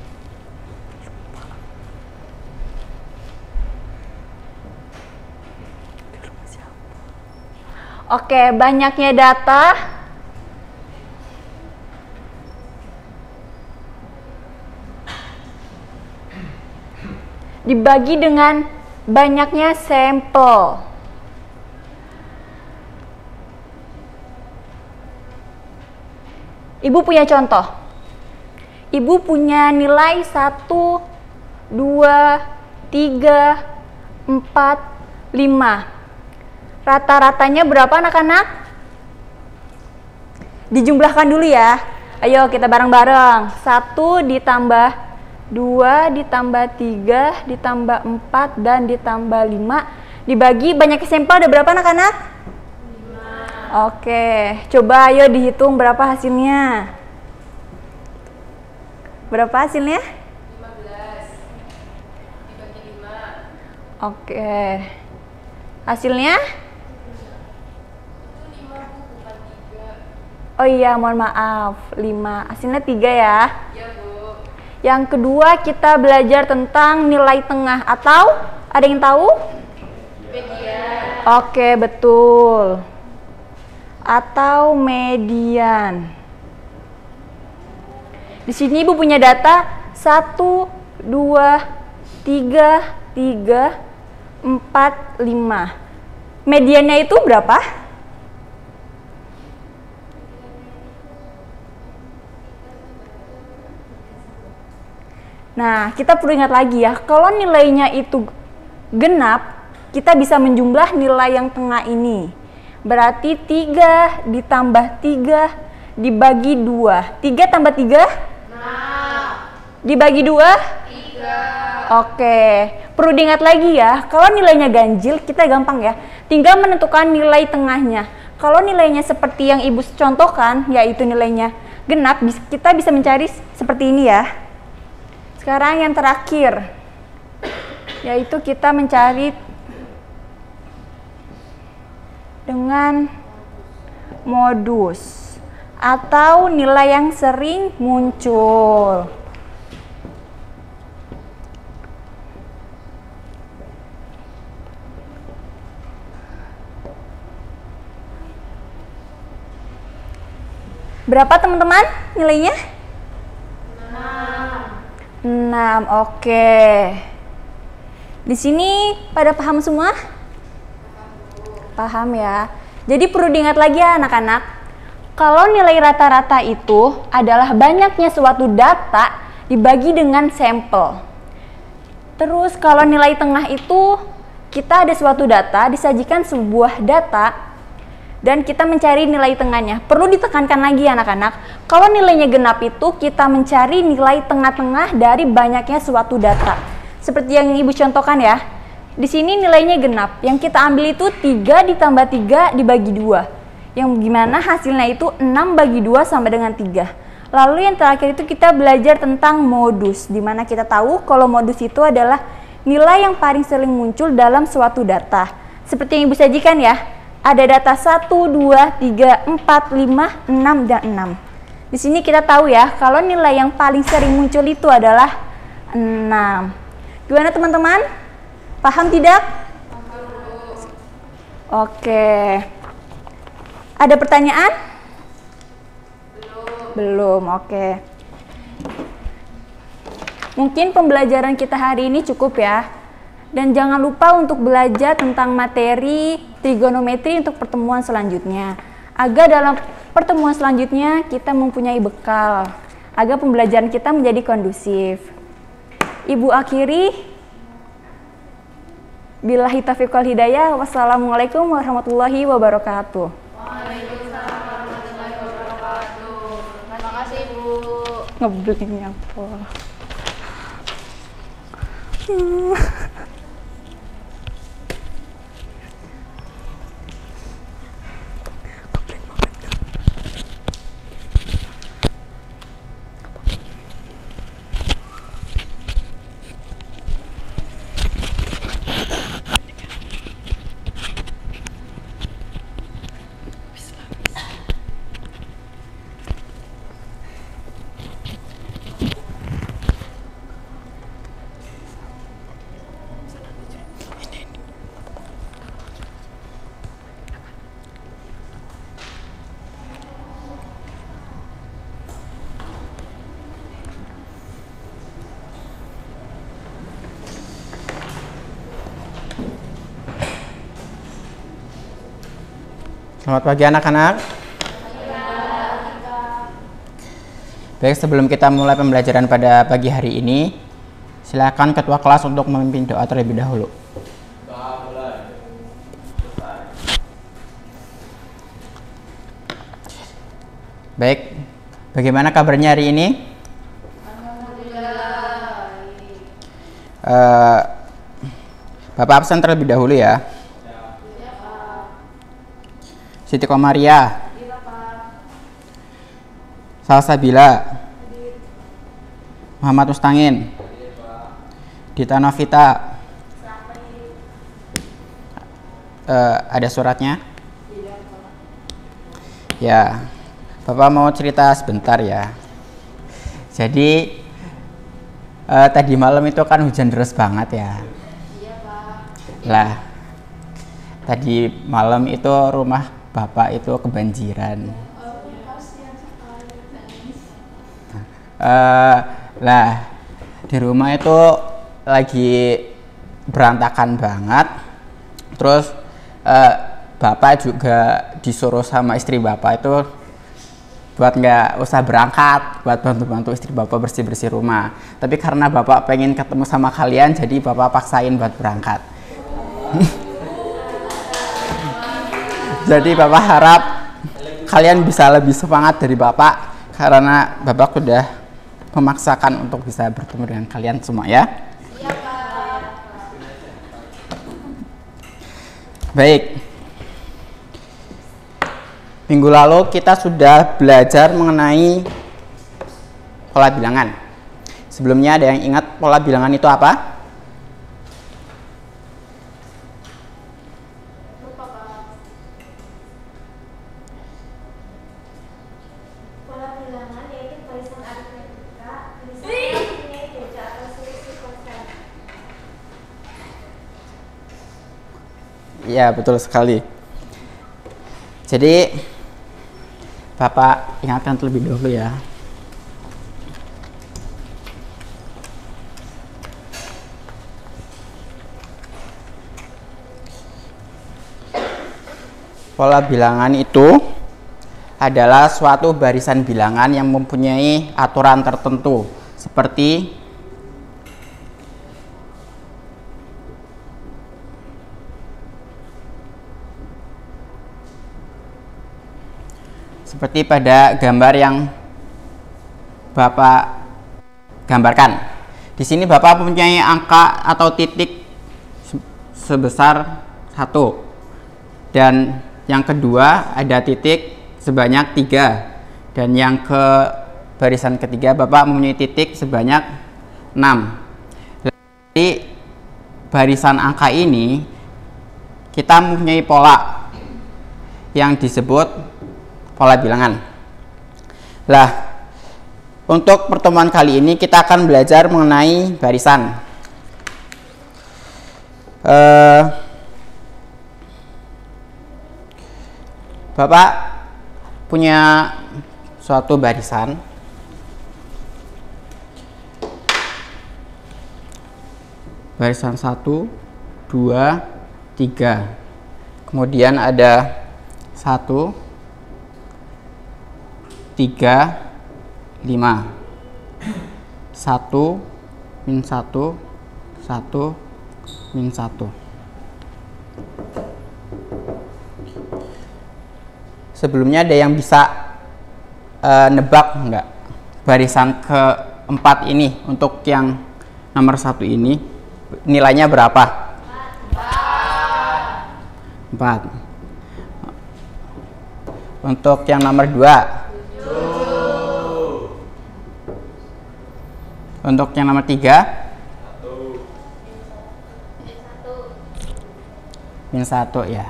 banyaknya data dibagi dengan banyaknya sampel. Ibu punya contoh. Ibu punya nilai 1, 2, 3, 4, 5. Rata-ratanya berapa anak-anak? Dijumlahkan dulu ya. Ayo kita bareng-bareng. 1 ditambah 2 ditambah 3 ditambah 4 dan ditambah 5 dibagi banyak sampel ada berapa anak-anak? 5. Oke, coba ayo dihitung berapa hasilnya. Berapa hasilnya? 15 dibagi 5. Oke. Hasilnya? Itu 5, Bu, bukan 3. Oh iya, mohon maaf. 5. Hasilnya 3 ya. Iya, Bu. Yang kedua kita belajar tentang nilai tengah atau ada yang tahu? Median. Oke, betul. Atau median. Di sini Ibu punya data 1, 2, 3, 4, 5. Mediannya itu berapa? Nah, kita perlu ingat lagi ya, kalau nilainya itu genap, kita bisa menjumlah nilai yang tengah ini. Berarti 3 ditambah 3 dibagi 2. 3 tambah 3? 6. Dibagi 2? 3. Oke, perlu diingat lagi ya, kalau nilainya ganjil, kita gampang ya, tinggal menentukan nilai tengahnya. Kalau nilainya seperti yang Ibu contohkan, yaitu nilainya genap, kita bisa mencari seperti ini ya. Sekarang yang terakhir, yaitu kita mencari dengan modus atau nilai yang sering muncul. Berapa teman-teman nilainya? 6, oke. Di sini pada paham semua? Paham ya. Jadi perlu diingat lagi ya anak-anak. Kalau nilai rata-rata itu adalah banyaknya suatu data dibagi dengan sampel. Terus kalau nilai tengah itu kita ada suatu data, disajikan sebuah data dan kita mencari nilai tengahnya. Perlu ditekankan lagi anak-anak, kalau nilainya genap itu kita mencari nilai tengah-tengah dari banyaknya suatu data. Seperti yang Ibu contohkan ya. Di sini nilainya genap. Yang kita ambil itu 3 ditambah 3 dibagi 2. Yang gimana hasilnya itu 6 bagi 2 sama dengan 3. Lalu yang terakhir itu kita belajar tentang modus, di mana kita tahu kalau modus itu adalah nilai yang paling sering muncul dalam suatu data. Seperti yang Ibu sajikan ya. Ada data 1, 2, 3, 4, 5, 6, dan 6. Di sini kita tahu ya, kalau nilai yang paling sering muncul itu adalah 6. Gimana teman-teman? Paham tidak? Oke. Ada pertanyaan? Belum, oke. Mungkin pembelajaran kita hari ini cukup ya. Dan jangan lupa untuk belajar tentang materi trigonometri untuk pertemuan selanjutnya. Agar dalam pertemuan selanjutnya kita mempunyai bekal. Agar pembelajaran kita menjadi kondusif. Ibu akhiri. Billahi taufiq wal hidayah. Wassalamualaikum warahmatullahi wabarakatuh. Waalaikumsalam warahmatullahi wabarakatuh. Terima kasih Bu. Ngebelinya apa? Selamat pagi anak-anak. Baik, sebelum kita mulai pembelajaran pada pagi hari ini, silakan ketua kelas untuk memimpin doa terlebih dahulu. Baik, bagaimana kabarnya hari ini? Bapak absen terlebih dahulu ya. Siti Komaria, Salsabila, Muhammad Mustangin, Dita Novita. Ada suratnya? Ya, Bapak mau cerita sebentar ya. Jadi tadi malam itu kan hujan deras banget ya. Lah, tadi malam itu rumah Bapak itu kebanjiran. Lah, di rumah itu lagi berantakan banget. Terus Bapak juga disuruh sama istri Bapak itu buat nggak usah berangkat, buat bantu-bantu istri Bapak bersih-bersih rumah. Tapi karena Bapak pengen ketemu sama kalian, jadi Bapak paksain buat berangkat. Jadi Bapak harap kalian bisa lebih semangat dari Bapak, karena Bapak sudah memaksakan untuk bisa bertemu dengan kalian semua ya. Baik. Minggu lalu kita sudah belajar mengenai pola bilangan. Sebelumnya ada yang ingat pola bilangan itu apa? Ya, betul sekali. Jadi Bapak ingatkan terlebih dahulu ya. Pola bilangan itu adalah suatu barisan bilangan yang mempunyai aturan tertentu, seperti seperti pada gambar yang Bapak gambarkan. Di sini Bapak mempunyai angka atau titik sebesar 1. Dan yang kedua ada titik sebanyak 3. Dan yang ke barisan ketiga Bapak mempunyai titik sebanyak 6. Jadi barisan angka ini kita mempunyai pola yang disebut pola bilangan. Lah, untuk pertemuan kali ini kita akan belajar mengenai barisan. Bapak punya suatu barisan. Barisan 1, 2, 3. Kemudian ada 1, 3, 5. 1, min 1, 1, min 1. Sebelumnya ada yang bisa nebak enggak barisan keempat ini? Untuk yang nomor 1 ini nilainya berapa? 4. Untuk yang nomor 2? 7. Untuk yang nomor 3? 1. Min 1 ya.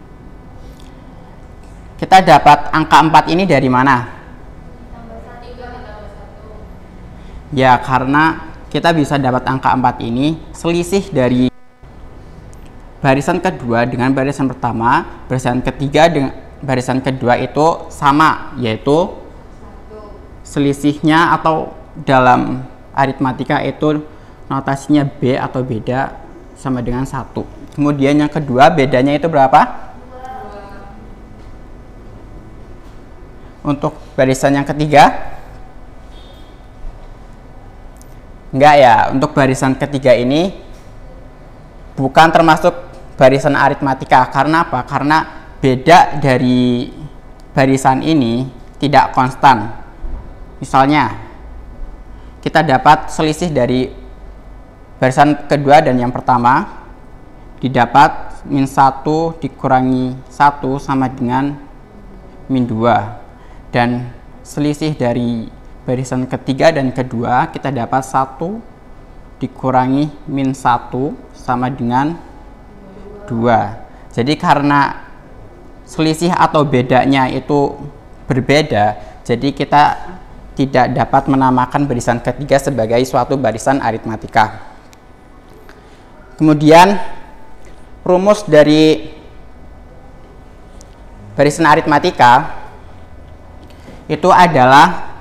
Kita dapat angka 4 ini dari mana? Ya, karena kita bisa dapat angka 4 ini selisih dari barisan kedua dengan barisan pertama, barisan ketiga dengan barisan kedua itu sama, yaitu selisihnya atau dalam aritmatika itu notasinya B atau beda sama dengan 1. Kemudian yang kedua bedanya itu berapa? 2. Untuk barisan yang ketiga? Enggak ya, untuk barisan ketiga ini bukan termasuk barisan aritmatika. Karena apa? Karena beda dari barisan ini tidak konstan. Misalnya, kita dapat selisih dari barisan kedua dan yang pertama didapat min 1 dikurangi 1 sama dengan min 2. Dan selisih dari barisan ketiga dan kedua kita dapat 1 dikurangi min 1 sama dengan 2. Jadi karena selisih atau bedanya itu berbeda, jadi kita tidak dapat menamakan barisan ketiga sebagai suatu barisan aritmatika. Kemudian rumus dari barisan aritmatika itu adalah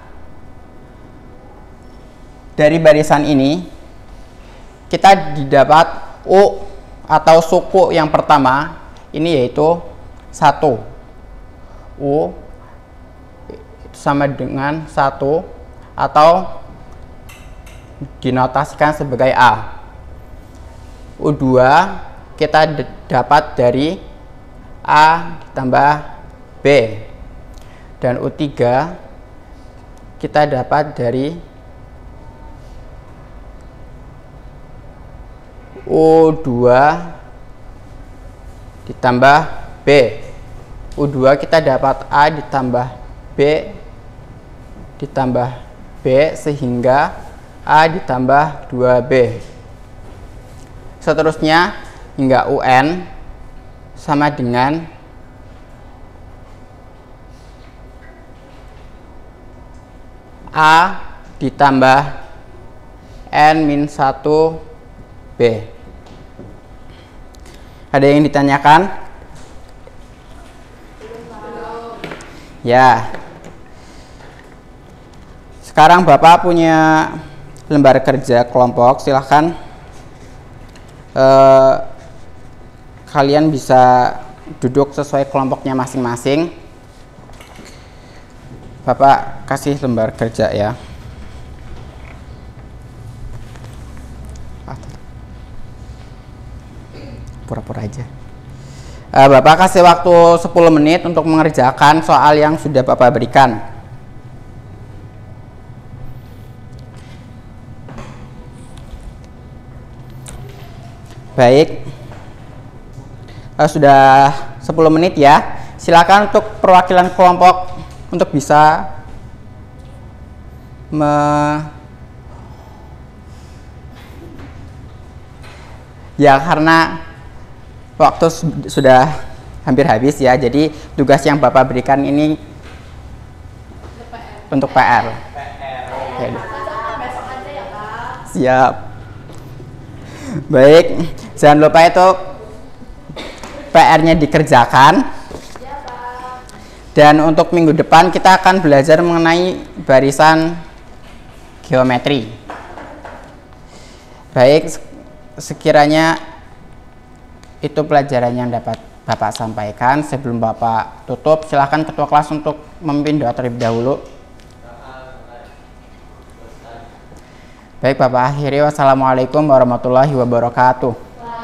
dari barisan ini kita didapat U atau suku yang pertama ini yaitu 1. U itu sama dengan 1 atau dinotasikan sebagai A. U2 kita dapat dari A ditambah B. Dan U3 kita dapat dari U2 ditambah B. U2 kita dapat A ditambah B ditambah B sehingga A ditambah 2B. Seterusnya hingga UN sama dengan A ditambah N-1B. Ada yang ditanyakan? Ya. Sekarang Bapak punya lembar kerja kelompok, silahkan kalian bisa duduk sesuai kelompoknya masing-masing. Bapak kasih lembar kerja ya. Pura-pura aja. Bapak kasih waktu 10 menit untuk mengerjakan soal yang sudah Bapak berikan. Baik, sudah 10 menit ya. Silakan untuk perwakilan kelompok untuk bisa ya, karena waktu sudah hampir habis ya, jadi tugas yang Bapak berikan ini untuk PR. Ya. Siap. Baik, jangan lupa itu PR-nya dikerjakan. Dan untuk minggu depan kita akan belajar mengenai barisan geometri. Baik, sekiranya itu pelajaran yang dapat Bapak sampaikan. Sebelum Bapak tutup, silahkan ketua kelas untuk memimpin doa terlebih dahulu. Baik, Bapak akhiri. Wassalamualaikum warahmatullahi wabarakatuh.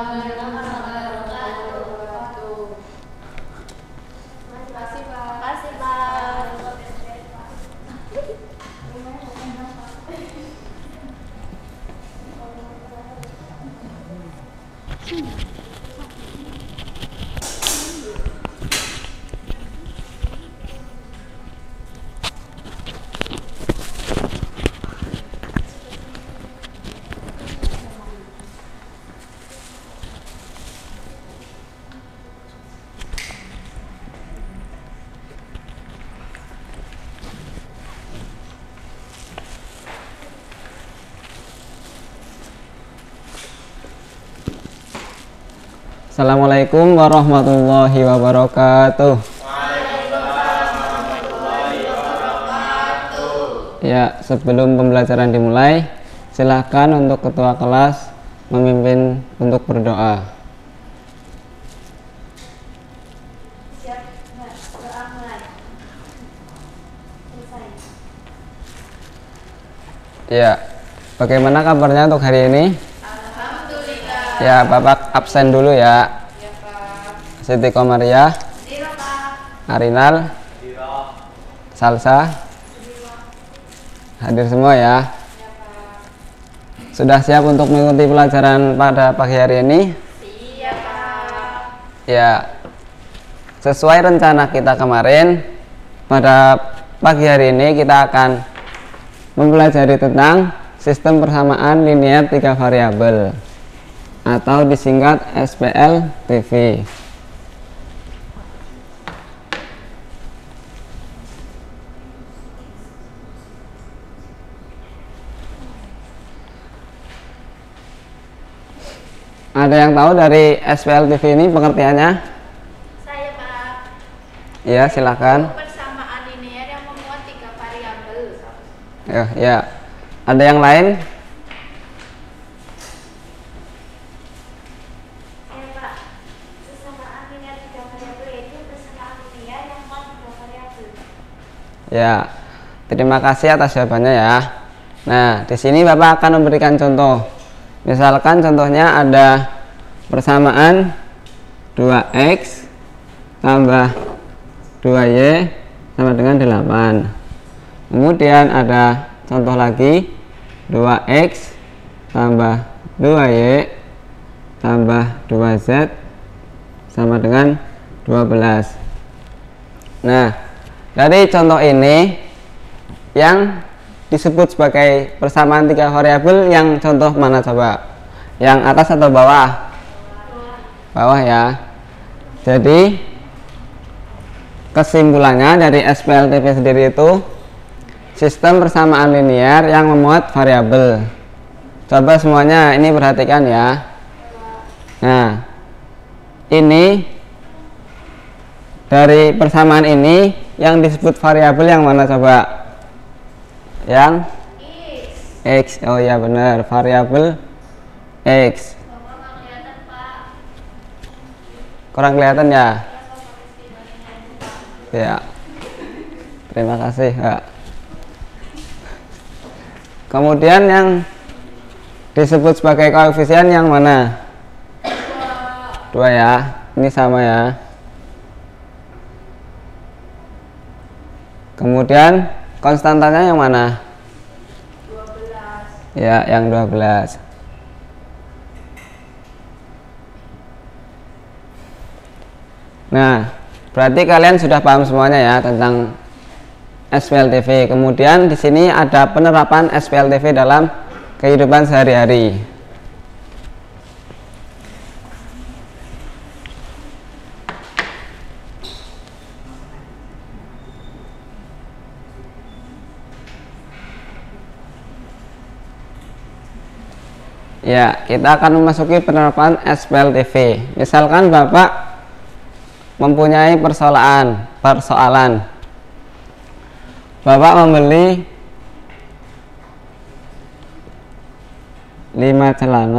Assalamualaikum warahmatullahi wabarakatuh. Ya, sebelum pembelajaran dimulai, silakan untuk ketua kelas memimpin untuk berdoa. Ya, bagaimana kabarnya untuk hari ini? Ya, Bapak absen dulu ya. Siti Komariah, Arinal, Salsa, hadir semua ya. Sudah siap untuk mengikuti pelajaran pada pagi hari ini? Ya, sesuai rencana kita kemarin, pada pagi hari ini kita akan mempelajari tentang sistem persamaan linier 3 variabel atau disingkat SPLTV. Ada yang tahu dari SPLTV ini pengertiannya? Saya, Pak. Ya, silakan. Persamaan linier yang memuat 3 variabel. Ya. Ada yang lain? Ya, Pak. Persamaan linier 3 variabel yaitu persamaan linier yang memuat 3 variabel. Ya. Terima kasih atas jawabannya ya. Nah, di sini Bapak akan memberikan contoh. Misalkan contohnya ada persamaan 2x tambah 2y sama dengan 8. Kemudian ada contoh lagi 2x tambah 2y tambah 2z sama dengan 12. Nah, dari contoh ini yang disebut sebagai persamaan 3 variabel yang contoh mana coba? Yang atas atau bawah? Bawah ya. Jadi kesimpulannya dari SPLTV sendiri itu sistem persamaan linier yang memuat variabel. Coba semuanya ini perhatikan ya. Nah, ini dari persamaan ini yang disebut variabel yang mana coba? Yang X. Oh ya benar, variabel X. Kurang kelihatan ya? Ya. Terima kasih, Pak. Kemudian yang disebut sebagai koefisien yang mana? 2 ya. ini sama ya. Kemudian konstantanya yang mana? 12. Ya, yang 12. Nah, berarti kalian sudah paham semuanya ya tentang SPLTV. Kemudian di sini ada penerapan SPLTV dalam kehidupan sehari-hari. Ya, kita akan memasuki penerapan SPLTV. Misalkan Bapak mempunyai persoalan. Bapak membeli 5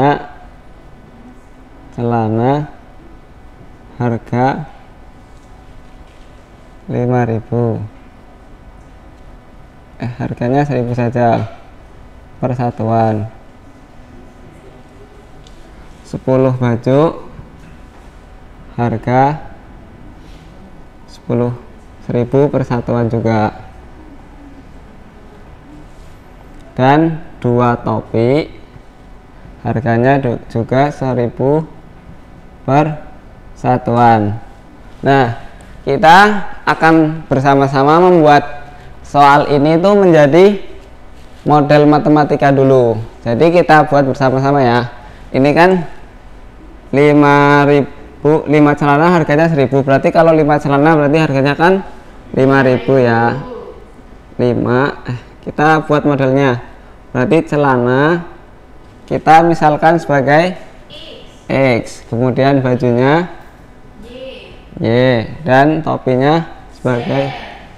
celana harga 5.000. Harganya 1.000 saja per satuan. 10 baju harga 10.000 per satuan juga, dan 2 topi harganya juga 1.000 per satuan. Nah, kita akan bersama-sama membuat soal ini tuh menjadi model matematika dulu. Jadi kita buat bersama-sama ya. Ini kan 5 celana harganya 1.000, berarti kalau 5 celana berarti harganya kan 5.000 ya. 5 kita buat modelnya, berarti celana kita misalkan sebagai X, kemudian bajunya Y, dan topinya sebagai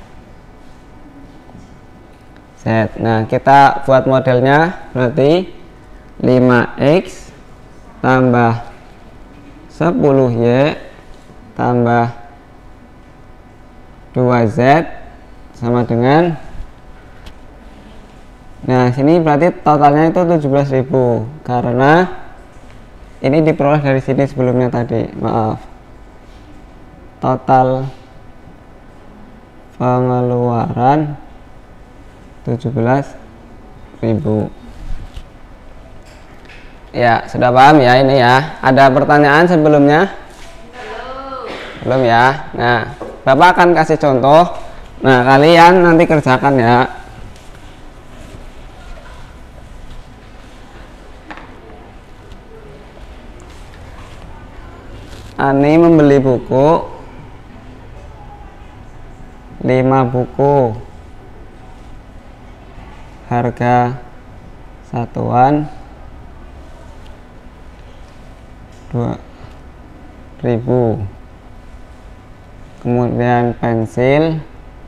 Z. Nah, kita buat modelnya, berarti 5X tambah 10Y tambah 2Z sama dengan, nah sini berarti totalnya itu 17.000 karena ini diperoleh dari sini sebelumnya tadi, maaf. Total pengeluaran 17.000. Ya, sudah paham ya ini ya. Ada pertanyaan sebelumnya? Belum ya. Nah, Bapak akan kasih contoh. Nah, kalian nanti kerjakan ya. Ani membeli buku 5 buku harga satuan 2.000. Kemudian pensil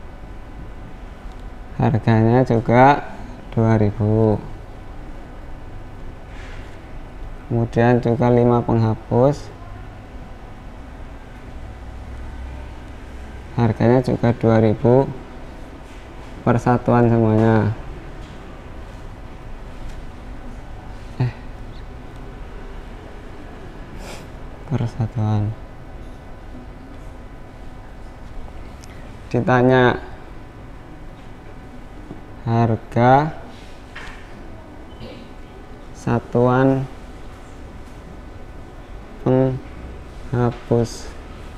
harganya juga 2.000. Kemudian juga 5 penghapus harganya juga 2.000 per satuan semuanya. Persatuan. Ditanya harga satuan penghapus.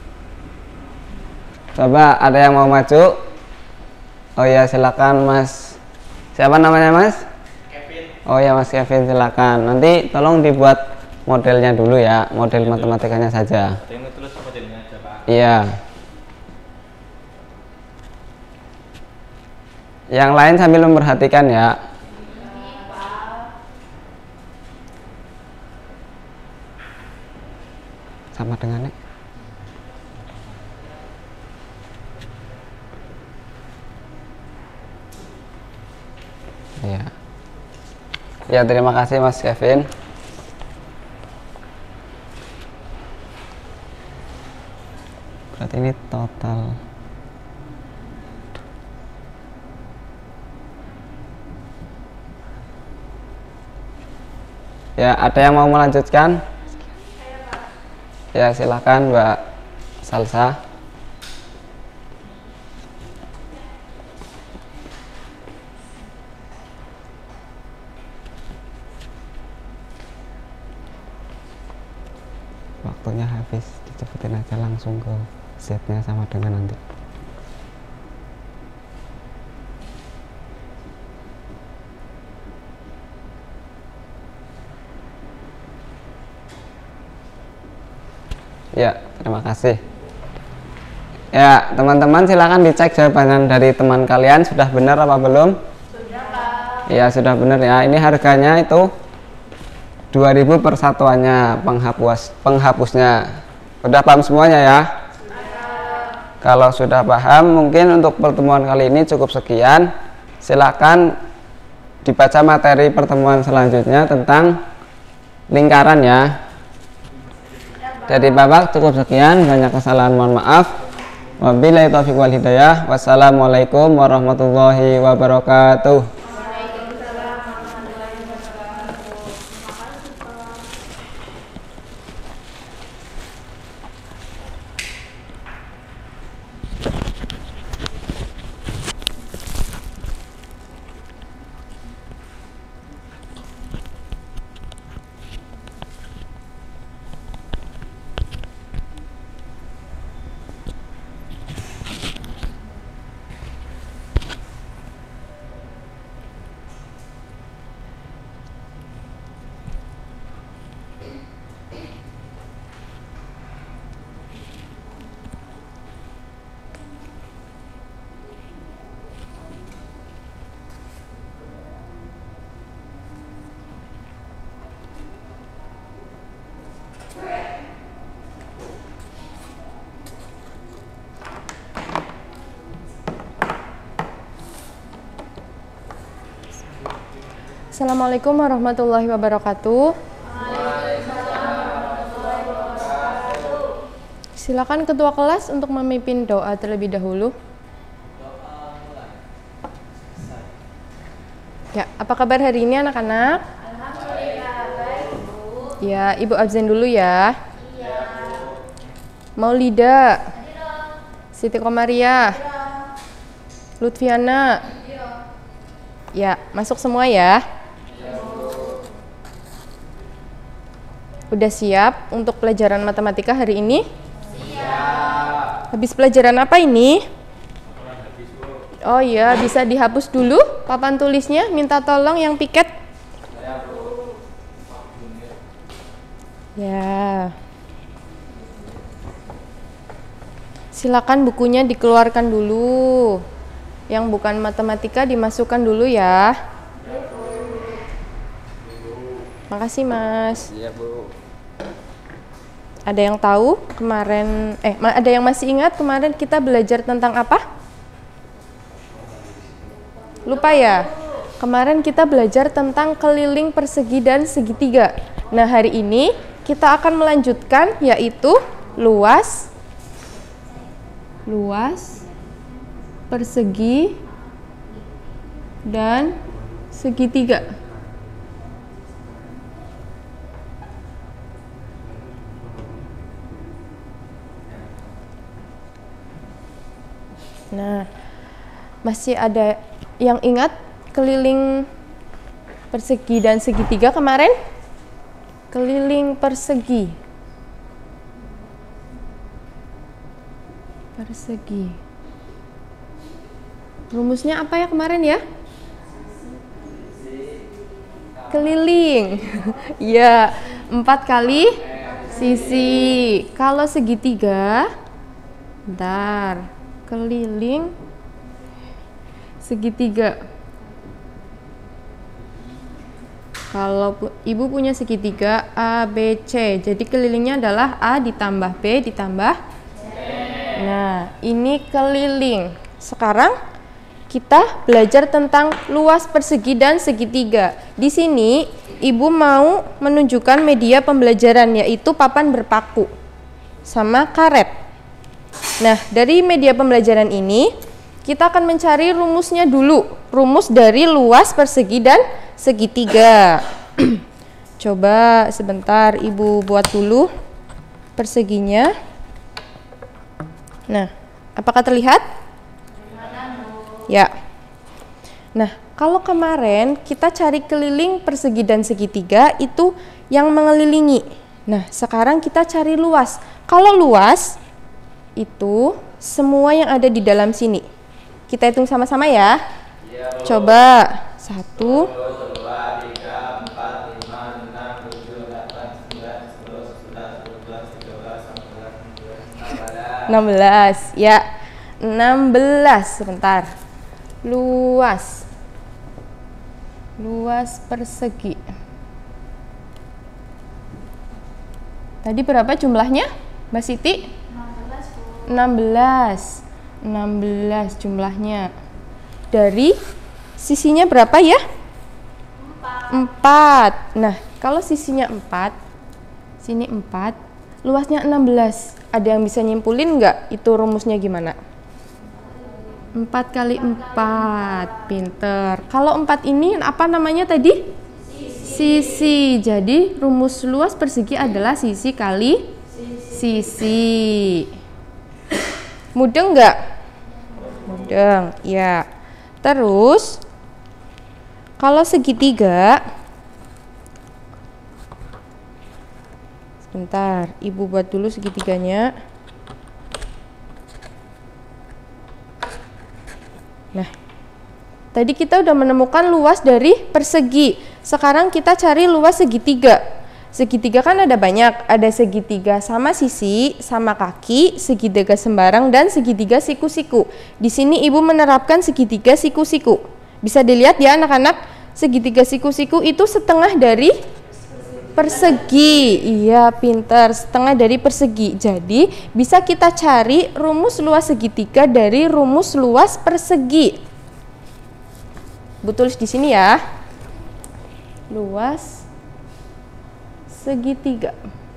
Coba ada yang mau maju? Oh ya, silakan Mas. Siapa namanya Mas? Kevin. Oh ya, Mas Kevin, silakan. Nanti tolong dibuat modelnya dulu ya, model matematikanya saja. Yang tulis modelnya aja, Pak. Iya. Yang lain sambil memperhatikan ya. Sama dengan ini. Iya. Ya, terima kasih Mas Kevin. Berarti ini total. Ya, ada yang mau melanjutkan? Ya, silakan Mbak Salsa. Waktunya habis, dicepetin aja langsung ke Z-nya sama dengan nanti. Ya, terima kasih. Ya, teman-teman silakan dicek jawaban dari teman kalian sudah benar apa belum? Sudah, Pak. Ya, sudah benar ya. Ini harganya itu 2.000 per satuannya, penghapusnya. Sudah paham semuanya ya? Kalau sudah paham, mungkin untuk pertemuan kali ini cukup sekian. Silakan dibaca materi pertemuan selanjutnya tentang lingkaran ya. Dari Bapak cukup sekian, banyak kesalahan mohon maaf. Wabillahi taufiq wal hidayah. Wassalamualaikum warahmatullahi wabarakatuh. Assalamualaikum warahmatullahi wabarakatuh. Silakan ketua kelas untuk memimpin doa terlebih dahulu. Ya, apa kabar hari ini anak-anak? Alhamdulillah baik, Bu. Ya, Ibu absen dulu ya. Iya. Maulida, Siti Komaria, Lutfiana. Ya, masuk semua ya. Udah siap untuk pelajaran matematika hari ini? Siap. Habis pelajaran apa ini? Oh iya, bisa dihapus dulu papan tulisnya. Minta tolong yang piket. Ya. Silakan bukunya dikeluarkan dulu. Yang bukan matematika dimasukkan dulu ya. Makasih Mas. Iya Bu. Ada yang tahu kemarin, ada yang masih ingat kemarin kita belajar tentang apa? Lupa ya? Kemarin kita belajar tentang keliling persegi dan segitiga. Nah hari ini kita akan melanjutkan yaitu luas, persegi, dan segitiga. Nah, masih ada yang ingat keliling persegi dan segitiga kemarin? Keliling persegi. Rumusnya apa ya kemarin ya? Keliling. Ya, 4 kali sisi. Kalau segitiga, bentar. Keliling segitiga. Kalau ibu punya segitiga A, B, C, jadi kelilingnya adalah A ditambah B ditambah C. Nah, ini keliling. Sekarang kita belajar tentang luas persegi dan segitiga. Di sini ibu mau menunjukkan media pembelajaran yaitu papan berpaku sama karet. Nah, dari media pembelajaran ini kita akan mencari rumusnya dulu. Rumus dari luas persegi dan segitiga. Coba sebentar ibu buat dulu. perseginya. Nah, apakah terlihat? Ya. Nah, kalau kemarin kita cari keliling, persegi, dan segitiga itu yang mengelilingi. Nah, sekarang kita cari luas. Kalau luas itu semua yang ada di dalam sini. Kita hitung sama-sama ya. Coba 1, 2, 3, 4, 5, 6, 7, 8, 9, 10, 11, 12, 13, 14, 16. Ya, 16. Sebentar. Luas persegi. Tadi berapa jumlahnya, Mbak Siti? 16 jumlahnya. Dari sisinya berapa ya? 4. Nah, kalau sisinya 4, sini 4, luasnya 16. Ada yang bisa nyimpulin nggak itu rumusnya gimana? 4 kali 4. Pinter. Kalau 4 ini apa namanya tadi? Sisi. Jadi rumus luas persegi adalah sisi kali sisi. Mudeng nggak? Mudeng, ya. Terus kalau segitiga, sebentar, Ibu buat dulu segitiganya. Nah, tadi kita udah menemukan luas dari persegi. Sekarang kita cari luas segitiga. Segitiga kan ada banyak, ada segitiga sama sisi, sama kaki, segitiga sembarang, dan segitiga siku-siku. Di sini Ibu menerapkan segitiga siku-siku. Bisa dilihat ya anak-anak, segitiga siku-siku itu setengah dari persegi. Iya, pintar, setengah dari persegi. Jadi bisa kita cari rumus luas segitiga dari rumus luas persegi. Bu tulis di sini ya. Luas segitiga.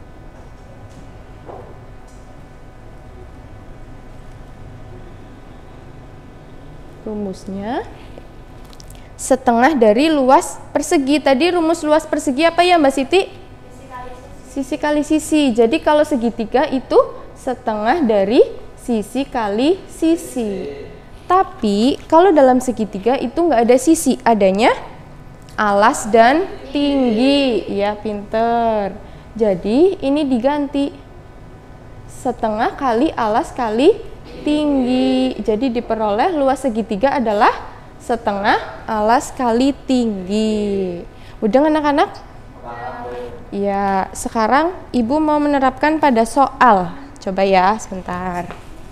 Rumusnya setengah dari luas persegi. Tadi rumus luas persegi apa ya Mbak Siti? Sisi kali sisi. Jadi kalau segitiga itu setengah dari sisi kali sisi. Tapi kalau dalam segitiga itu nggak ada sisi, adanya alas dan tinggi. Ya, pinter. Jadi ini diganti setengah kali alas kali tinggi. Jadi diperoleh luas segitiga adalah setengah alas kali tinggi. Udah anak-anak? Ya, sekarang Ibu mau menerapkan pada soal. Coba ya, sebentar.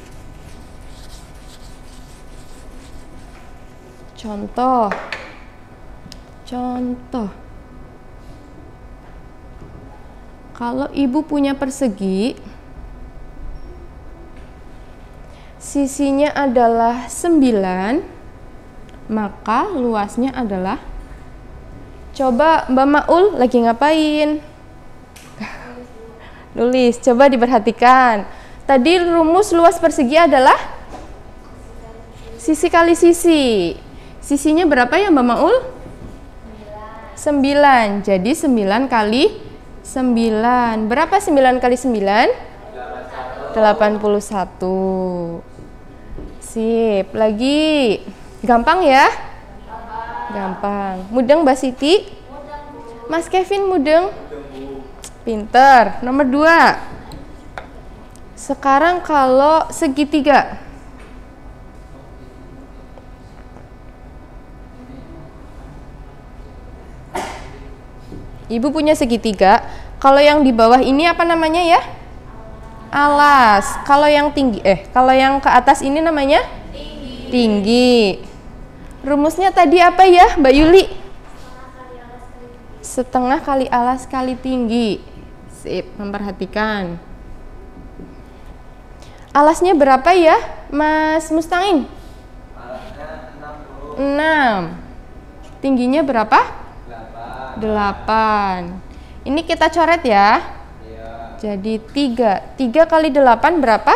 Contoh. Kalau Ibu punya persegi, sisinya adalah 9, maka luasnya adalah, coba Mbak Maul lagi ngapain? Nulis, coba diperhatikan. Tadi rumus luas persegi adalah sisi kali sisi. Sisinya berapa ya Mbak Maul? 9. Jadi 9 kali 9. Berapa 9 kali 9? 81. Sip. Lagi. Gampang ya? Gampang. Mudeng Mbak Siti? Mas Kevin mudeng? Pinter. Nomor 2. Sekarang kalau segitiga. Ibu punya segitiga. Kalau yang di bawah ini apa namanya ya? Alas. Kalau yang tinggi, kalau yang ke atas ini namanya? Tinggi. Rumusnya tadi apa ya, Mbak Yuli? Setengah kali alas kali tinggi. Sip, memperhatikan. Alasnya berapa ya, Mas Mustangin? Alasnya 6. Tingginya berapa? 8. Ini kita coret ya. Jadi 3. 3 kali 8 berapa?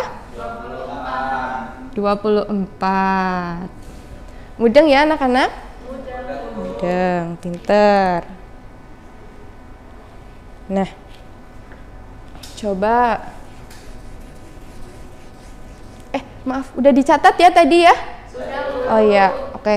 24. Mudeng ya anak-anak? Mudeng, pinter. Nah, coba Maaf, udah dicatat ya tadi ya? Sudah, Bu. Oh iya, oke.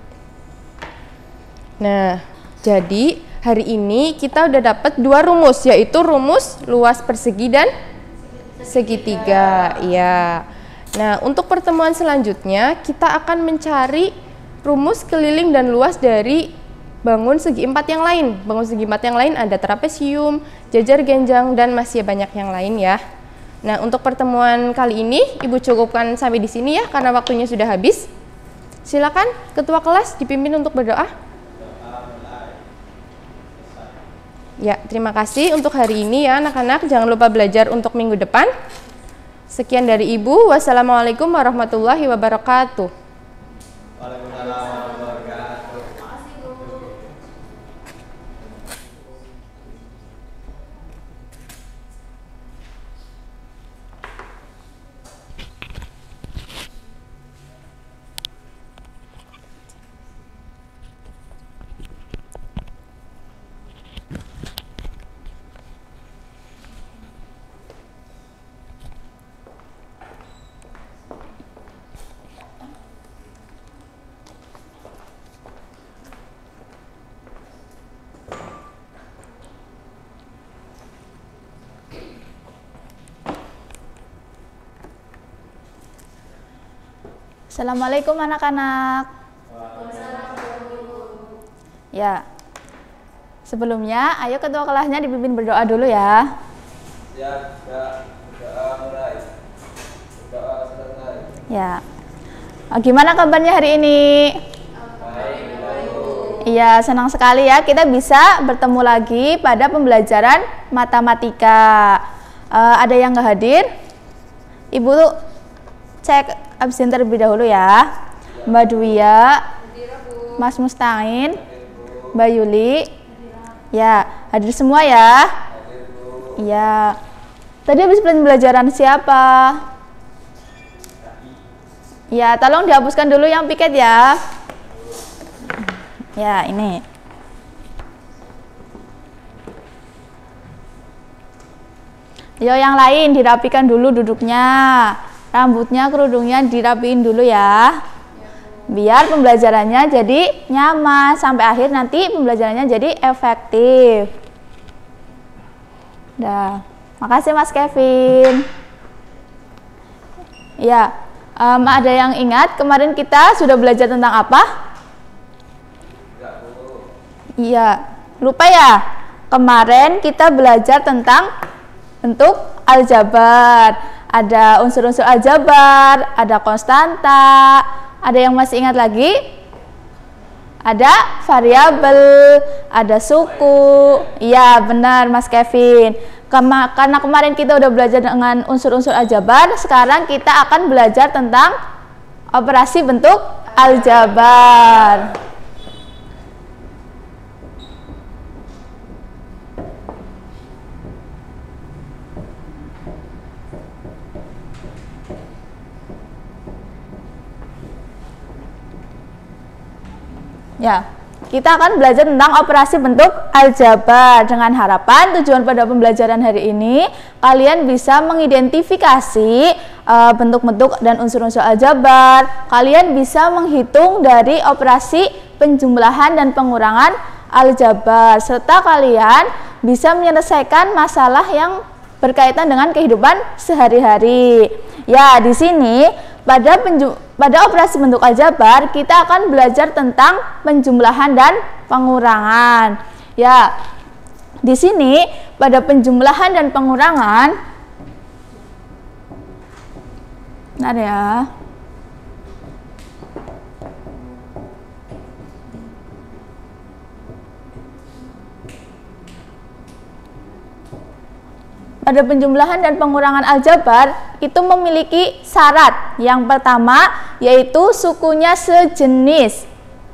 Nah, jadi hari ini kita udah dapat 2 rumus, yaitu rumus luas persegi dan segitiga. Iya. Nah, untuk pertemuan selanjutnya kita akan mencari rumus keliling dan luas dari bangun segi 4 yang lain. Bangun segi 4 yang lain ada trapesium, jajar genjang, dan masih banyak yang lain ya. Nah, untuk pertemuan kali ini Ibu cukupkan sampai di sini ya, karena waktunya sudah habis. Silakan ketua kelas dipimpin untuk berdoa. Ya, terima kasih untuk hari ini ya anak-anak. Jangan lupa belajar untuk minggu depan. Sekian dari Ibu. Wassalamualaikum warahmatullahi wabarakatuh. Waalaikumsalam warahmatullahi wabarakatuh. Assalamualaikum anak-anak. Ya, sebelumnya ayo ketua kelasnya dipimpin berdoa dulu ya. Ya, berdoa mulai. Berdoa selesai. Ya, gimana kabarnya hari ini? Iya, senang sekali ya kita bisa bertemu lagi pada pembelajaran matematika. Ada yang nggak hadir? Ibu tuh cek absen terlebih dahulu ya. Mbak Duia, Mas Mustain, Mbak Yuli, ya hadir semua ya. Iya. Tadi habis pembelajaran siapa? Ya, tolong dihapuskan dulu yang piket ya. Ya, ini. Yo, yang lain dirapikan dulu duduknya. Rambutnya, kerudungnya dirapiin dulu ya. Biar pembelajarannya jadi nyaman sampai akhir, nanti pembelajarannya jadi efektif. Dah. Makasih Mas Kevin. Ya, ada yang ingat kemarin kita sudah belajar tentang apa? Iya, lupa ya. Kemarin kita belajar tentang bentuk aljabar. Ada unsur-unsur aljabar, ada konstanta, ada yang masih ingat lagi? Ada variabel, ada suku. Iya, benar Mas Kevin. Karena kemarin kita udah belajar dengan unsur-unsur aljabar, sekarang kita akan belajar tentang operasi bentuk aljabar. Ya, kita akan belajar tentang operasi bentuk aljabar. Dengan harapan tujuan pada pembelajaran hari ini kalian bisa mengidentifikasi bentuk-bentuk dan unsur-unsur aljabar. Kalian bisa menghitung dari operasi penjumlahan dan pengurangan aljabar, serta kalian bisa menyelesaikan masalah yang berkaitan dengan kehidupan sehari-hari. Ya, di sini pada operasi bentuk aljabar kita akan belajar tentang penjumlahan dan pengurangan. Ya, di sini pada penjumlahan dan pengurangan, bentar ya. Pada penjumlahan dan pengurangan aljabar itu memiliki syarat. Yang pertama yaitu sukunya sejenis.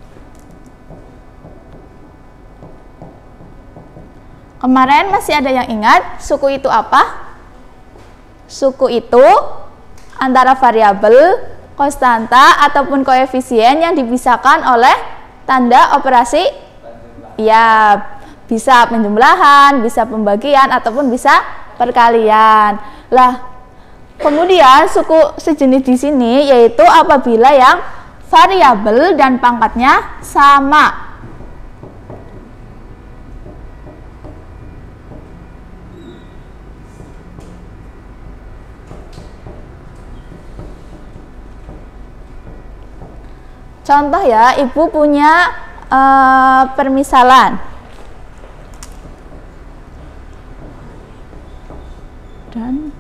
Kemarin masih ada yang ingat suku itu apa? Suku itu antara variabel, konstanta ataupun koefisien yang dipisahkan oleh tanda operasi. Ya, bisa penjumlahan, bisa pembagian ataupun bisa perkalian. Lah, Kemudian suku sejenis di sini yaitu apabila yang variabel dan pangkatnya sama. Contoh ya, Ibu punya permisalan. Dan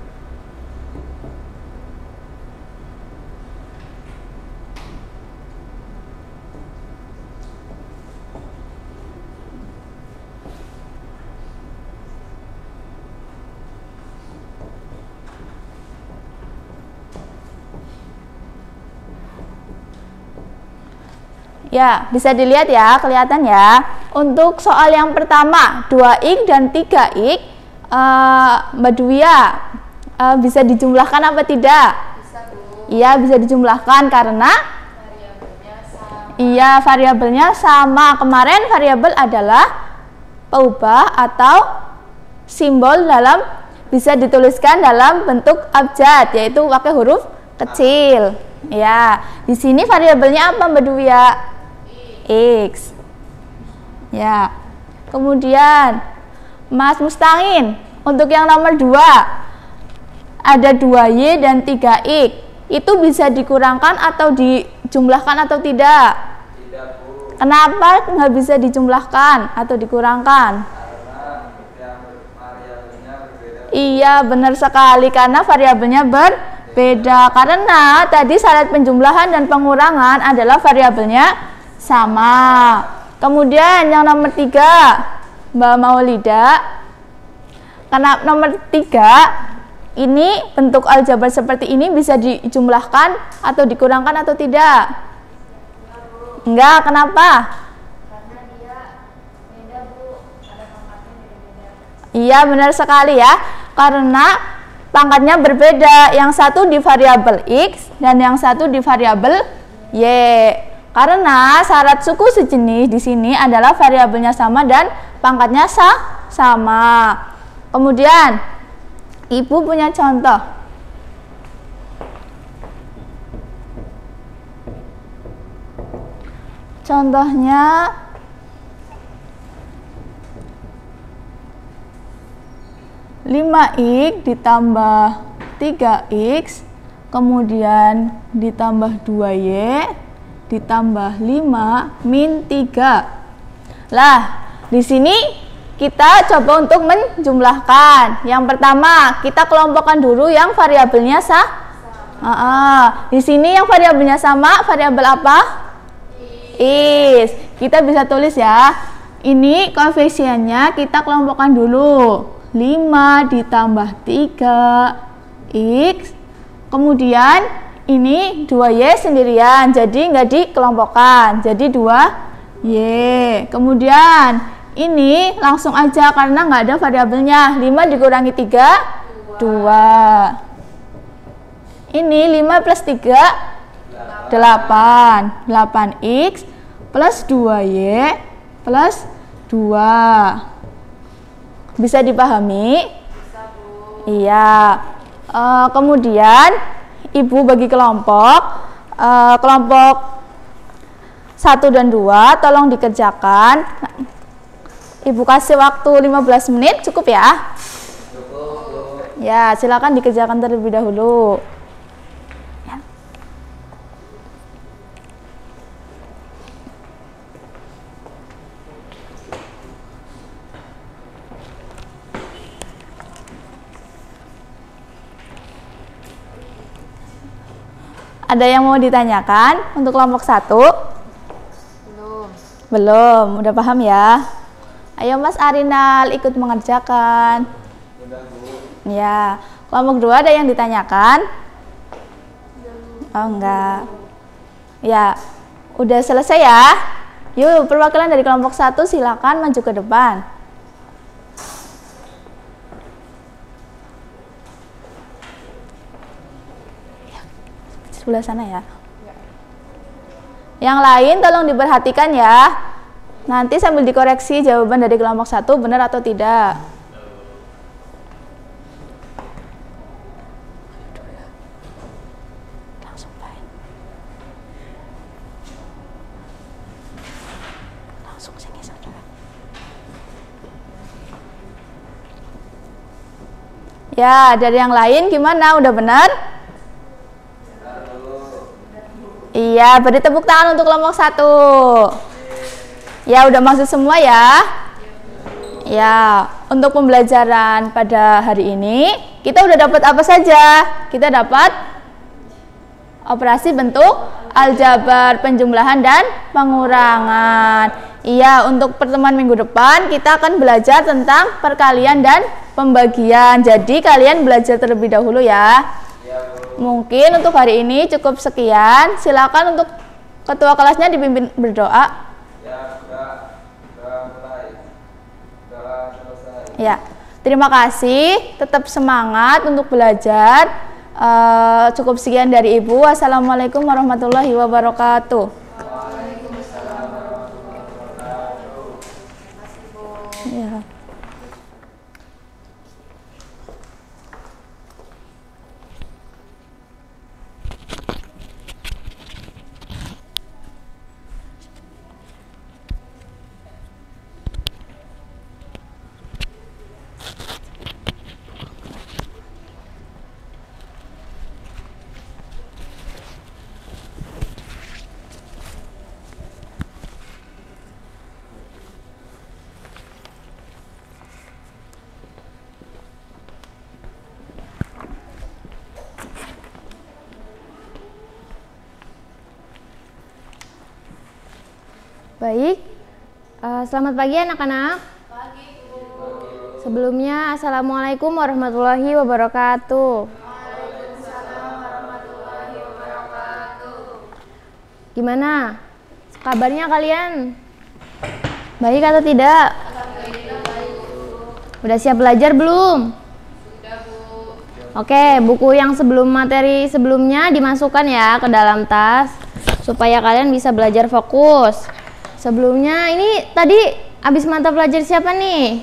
ya, bisa dilihat ya, kelihatan ya. Untuk soal yang pertama, 2x dan 3x, Mbak Dwiya, bisa dijumlahkan apa tidak? Bisa, Bu. Iya, bisa dijumlahkan karena variabelnya sama. Iya, variabelnya sama. Kemarin variabel adalah peubah atau simbol dalam, bisa dituliskan dalam bentuk abjad, yaitu pakai huruf kecil. Ya, di sini variabelnya apa, Mbak Dwiya? X. Ya. Kemudian Mas Mustangin, untuk yang nomor 2 ada 2y dan 3x. Itu bisa dikurangkan atau dijumlahkan atau tidak? Tidak, Bu. Kenapa nggak bisa dijumlahkan atau dikurangkan? Karena variabelnya berbeda. Iya, benar sekali, karena variabelnya berbeda. Karena tadi syarat penjumlahan dan pengurangan adalah variabelnya sama. Kemudian yang nomor 3, Mbak Maulida, karena nomor 3 ini bentuk aljabar seperti ini bisa dijumlahkan atau dikurangkan atau tidak? Enggak, kenapa? Karena dia beda, Bu. Ada pangkatnya beda-beda. Iya, benar sekali ya. Karena pangkatnya berbeda. Yang satu di variabel X dan yang satu di variabel Y. Karena syarat suku sejenis di sini adalah variabelnya sama dan pangkatnya sama. Kemudian Ibu punya contoh. Contohnya (5x ditambah 3x kemudian ditambah 2y ditambah 5 min 3. Lah, di sini kita coba untuk menjumlahkan. Yang pertama, kita kelompokkan dulu yang variabelnya sama. Di sini yang variabelnya sama, variabel apa? Is. Kita bisa tulis ya. Ini koefisiennya kita kelompokkan dulu. 5 ditambah 3x. Kemudian ini 2y sendirian, jadi nggak dikelompokkan, jadi 2y. Kemudian ini langsung aja karena nggak ada variabelnya. 5 dikurangi 3, 2. Ini 5 plus 3, 8. 8x plus 2y plus 2. Bisa dipahami? Bisa, Bu. Iya. Kemudian Ibu bagi kelompok 1 dan 2 tolong dikerjakan. Ibu kasih waktu 15 menit, cukup ya? Cukup. Ya, silakan dikerjakan terlebih dahulu. Ya. Ada yang mau ditanyakan untuk kelompok 1? Belum. Belum, udah paham ya? Ayo Mas Arinal ikut mengerjakan. Udah, Bu. Ya, kelompok 2 ada yang ditanyakan? Oh enggak. Ya, udah selesai ya? Yuk, perwakilan dari kelompok 1 silakan maju ke depan. Sebelah sana ya. Yang lain tolong diperhatikan ya. Nanti sambil dikoreksi jawaban dari kelompok 1 benar atau tidak. Ya, dari yang lain gimana? Udah benar? Iya, beri tepuk tangan untuk kelompok 1. Ya, udah masuk semua ya. Ya, untuk pembelajaran pada hari ini kita udah dapat apa saja? Kita dapat operasi bentuk aljabar, penjumlahan dan pengurangan. Iya, untuk pertemuan minggu depan kita akan belajar tentang perkalian dan pembagian. Jadi kalian belajar terlebih dahulu ya. Mungkin untuk hari ini cukup sekian. Silakan untuk ketua kelasnya dipimpin berdoa. Ya, terima kasih. Tetap semangat untuk belajar. Cukup sekian dari Ibu. Wassalamualaikum warahmatullahi wabarakatuh. Ya. Baik, selamat pagi anak-anak. Sebelumnya, Assalamualaikum warahmatullahi wabarakatuh. Gimana? Kabarnya kalian? Baik atau tidak? Udah siap belajar belum? Sudah, Bu. Oke, buku yang materi sebelumnya dimasukkan ya ke dalam tas supaya kalian bisa belajar fokus. Sebelumnya ini tadi habis mata pelajar siapa nih?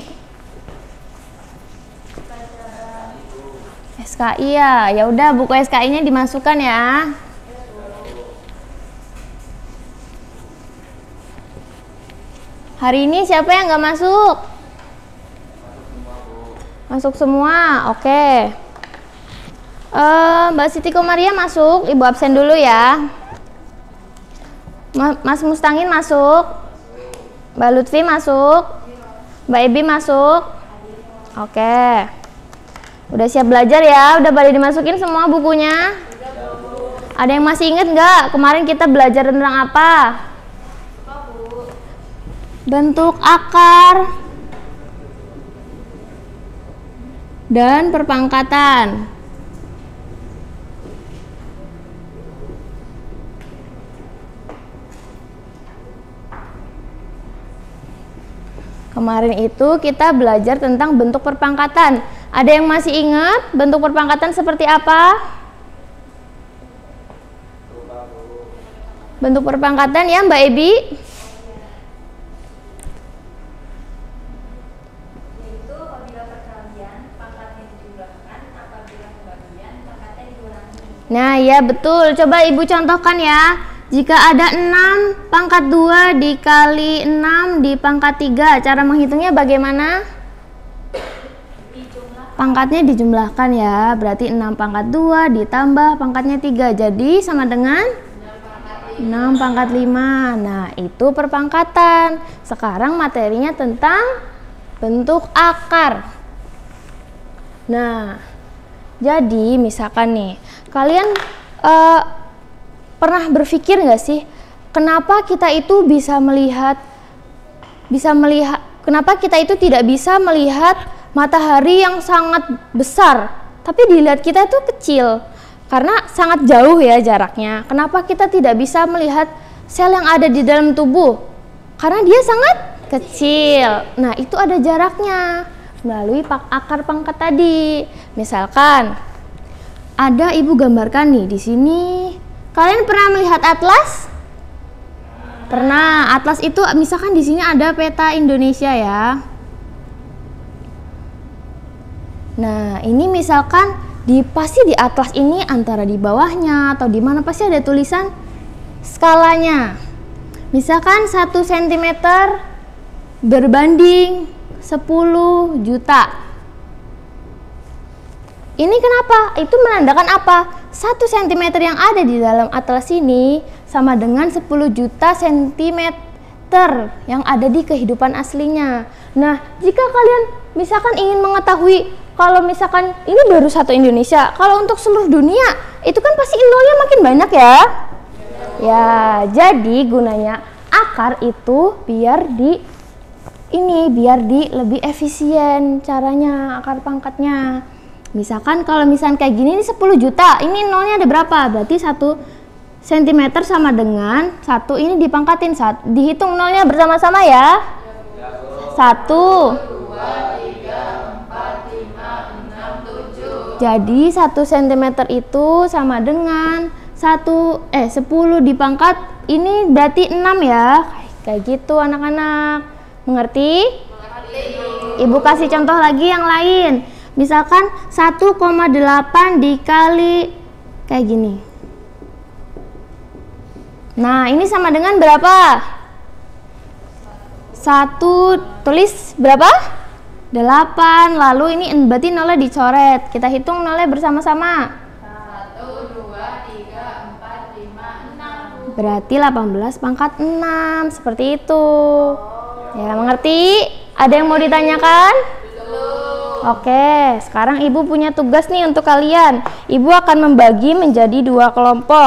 SKI ya. Ya udah buku SKI-nya dimasukkan ya. Hari ini siapa yang nggak masuk? Masuk semua. Oke. Mbak Siti Komaria masuk. Ibu absen dulu ya. Mas Mustangin masuk, Mbak Lutfi masuk, Mbak Ebi masuk. Oke, udah siap belajar ya? Udah pada dimasukin semua bukunya? Ada yang masih inget nggak kemarin kita belajar tentang apa? Bentuk akar dan perpangkatan. Kemarin itu kita belajar tentang bentuk perpangkatan. Ada yang masih ingat bentuk perpangkatan seperti apa? Bentuk perpangkatan ya Mbak Ebi? Yaitu apabila perkalian pangkatnya dijumlahkan, apabila pembagian pangkatnya dikurangi. Nah ya betul, coba Ibu contohkan ya. Jika ada 6 pangkat 2 dikali 6 di pangkat 3, cara menghitungnya bagaimana? Pangkatnya dijumlahkan ya, berarti 6 pangkat 2 ditambah pangkatnya 3, jadi sama dengan 6 pangkat 5. Nah itu perpangkatan. Sekarang materinya tentang bentuk akar. Nah jadi misalkan nih, kalian pernah berpikir nggak sih kenapa kita itu kenapa kita itu tidak bisa melihat matahari yang sangat besar tapi dilihat kita itu kecil karena sangat jauh ya jaraknya. Kenapa kita tidak bisa melihat sel yang ada di dalam tubuh? Karena dia sangat kecil. Nah itu ada jaraknya melalui akar pangkat tadi. Misalkan ada Ibu gambarkan nih di sini. Kalian pernah melihat atlas? Pernah. Atlas itu misalkan di sini ada peta Indonesia ya. Nah, ini misalkan pasti di atlas ini antara di bawahnya atau di mana pasti ada tulisan skalanya. Misalkan 1 cm berbanding 10 juta. Ini kenapa? Itu menandakan apa? 1 cm yang ada di dalam atlas ini sama dengan 10 juta cm yang ada di kehidupan aslinya. Nah, jika kalian misalkan ingin mengetahui kalau misalkan ini baru 1 Indonesia, kalau untuk seluruh dunia itu kan pasti nolnya makin banyak ya. Ya, jadi gunanya akar itu biar lebih efisien caranya akar pangkatnya. Misalkan kalau misalkan kayak gini ini 10 juta, ini nolnya ada berapa? Berarti 1 cm sama dengan 1 ini dipangkatin, dihitung nolnya bersama-sama ya. 1 2 3 4 5 6 7. Jadi 1 cm itu sama dengan 10 dipangkat ini berarti 6 ya. Kayak gitu anak-anak. Mengerti? Ibu kasih contoh lagi yang lain. Misalkan 1,8 dikali kayak gini. Nah, ini sama dengan berapa? 1, tulis berapa? 8. Lalu ini berarti nolnya dicoret. Kita hitung nolnya bersama-sama. 1, 2, 3, 4, 5, 6. Berarti 18 pangkat 6. Seperti itu. Ya, mengerti? Ada yang mau ditanyakan? Oke, sekarang ibu punya tugas nih untuk kalian. Ibu akan membagi menjadi 2 kelompok.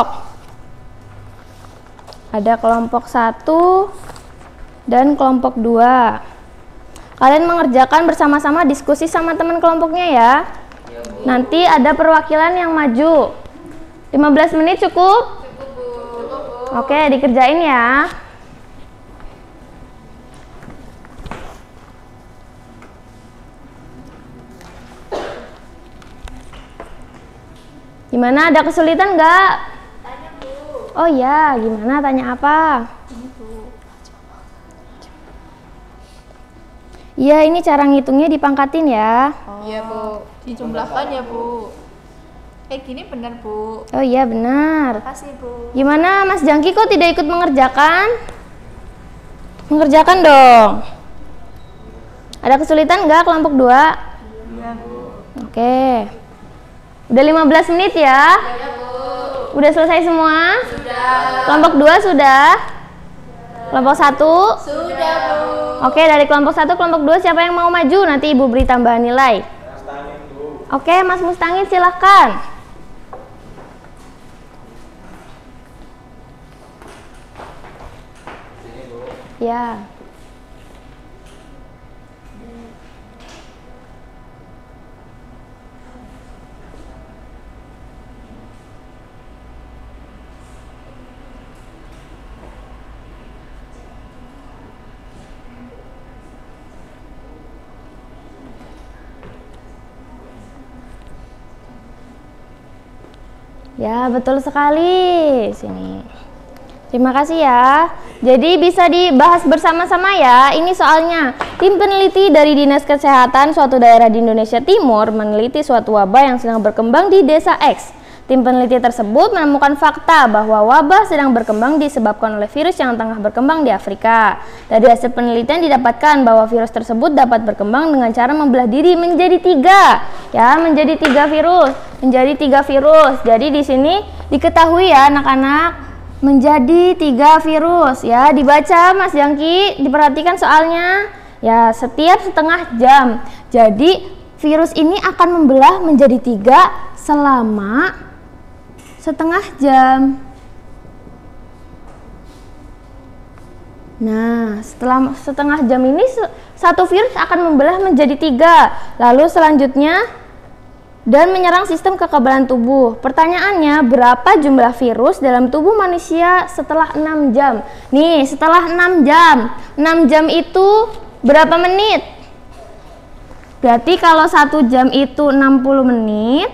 Ada kelompok 1 dan kelompok 2. Kalian mengerjakan bersama-sama, diskusi sama teman kelompoknya ya. Nanti ada perwakilan yang maju. 15 menit cukup? Oke, dikerjain ya. Gimana, ada kesulitan nggak? Tanya Bu. Oh ya, gimana, tanya apa? Iya, ini cara ngitungnya dipangkatin ya. Iya Bu, dijumlahkan ya Bu. Gini benar Bu. Oh iya benar. Makasih Bu. Gimana Mas Jangki kok tidak ikut mengerjakan? Mengerjakan dong. Ada kesulitan nggak kelompok 2? Iya Bu. Oke. Udah 15 menit ya? Iya Bu. Udah selesai semua? Sudah. Kelompok 2 sudah? Kelompok 1? Sudah Bu. Oke, dari kelompok 1, kelompok 2 siapa yang mau maju? Nanti Ibu beri tambahan nilai. Oke, Mas Mustangin silahkan. Ya. Ya, betul sekali. Sini. Terima kasih ya. Jadi bisa dibahas bersama-sama ya. Ini soalnya, tim peneliti dari Dinas Kesehatan suatu daerah di Indonesia Timur meneliti suatu wabah yang sedang berkembang di desa X. Tim peneliti tersebut menemukan fakta bahwa wabah sedang berkembang disebabkan oleh virus yang tengah berkembang di Afrika. Dari hasil penelitian didapatkan bahwa virus tersebut dapat berkembang dengan cara membelah diri menjadi 3. Ya, menjadi 3 virus. Menjadi 3 virus. Jadi di sini diketahui ya anak-anak, menjadi 3 virus ya. Dibaca Mas Jangki, diperhatikan soalnya. Ya, setiap setengah jam. Jadi virus ini akan membelah menjadi 3 selama setengah jam. Nah, setelah setengah jam ini satu virus akan membelah menjadi 3. Lalu selanjutnya dan menyerang sistem kekebalan tubuh. Pertanyaannya, berapa jumlah virus dalam tubuh manusia setelah 6 jam? Nih, setelah 6 jam. 6 jam itu berapa menit? Berarti kalau 1 jam itu 60 menit.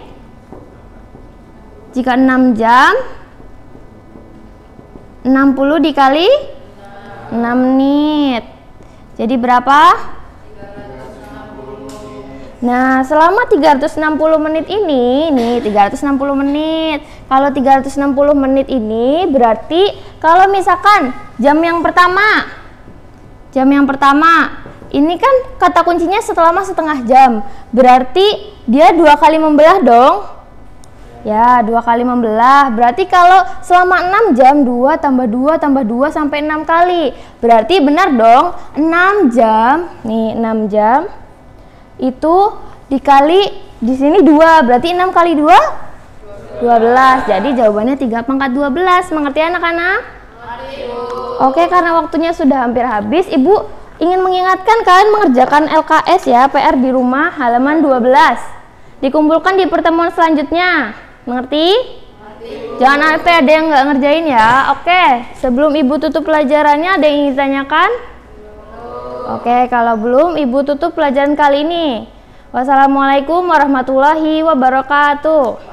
Jika 6 jam 60 dikali 6 menit. Jadi berapa? Nah, selama 360 menit ini, nih 360 menit. Kalau 360 menit ini berarti kalau misalkan jam yang pertama ini kan kata kuncinya selama setengah jam. Berarti dia 2 kali membelah dong. Ya, 2 kali membelah. Berarti kalau selama 6 jam 2 tambah 2 tambah 2 sampai 6 kali. Berarti benar dong, 6 jam. Nih, 6 jam itu dikali di sini 2. Berarti 6 kali 2 12. Jadi jawabannya 3 pangkat 12. Mengerti anak-anak? Oke, karena waktunya sudah hampir habis, Ibu ingin mengingatkan kalian mengerjakan LKS ya, PR di rumah halaman 12. Dikumpulkan di pertemuan selanjutnya. Mengerti? Jangan sampai ada yang nggak ngerjain ya. Oke, sebelum Ibu tutup pelajarannya ada yang ingin ditanyakan? Oke, kalau belum Ibu tutup pelajaran kali ini. Wassalamualaikum warahmatullahi wabarakatuh.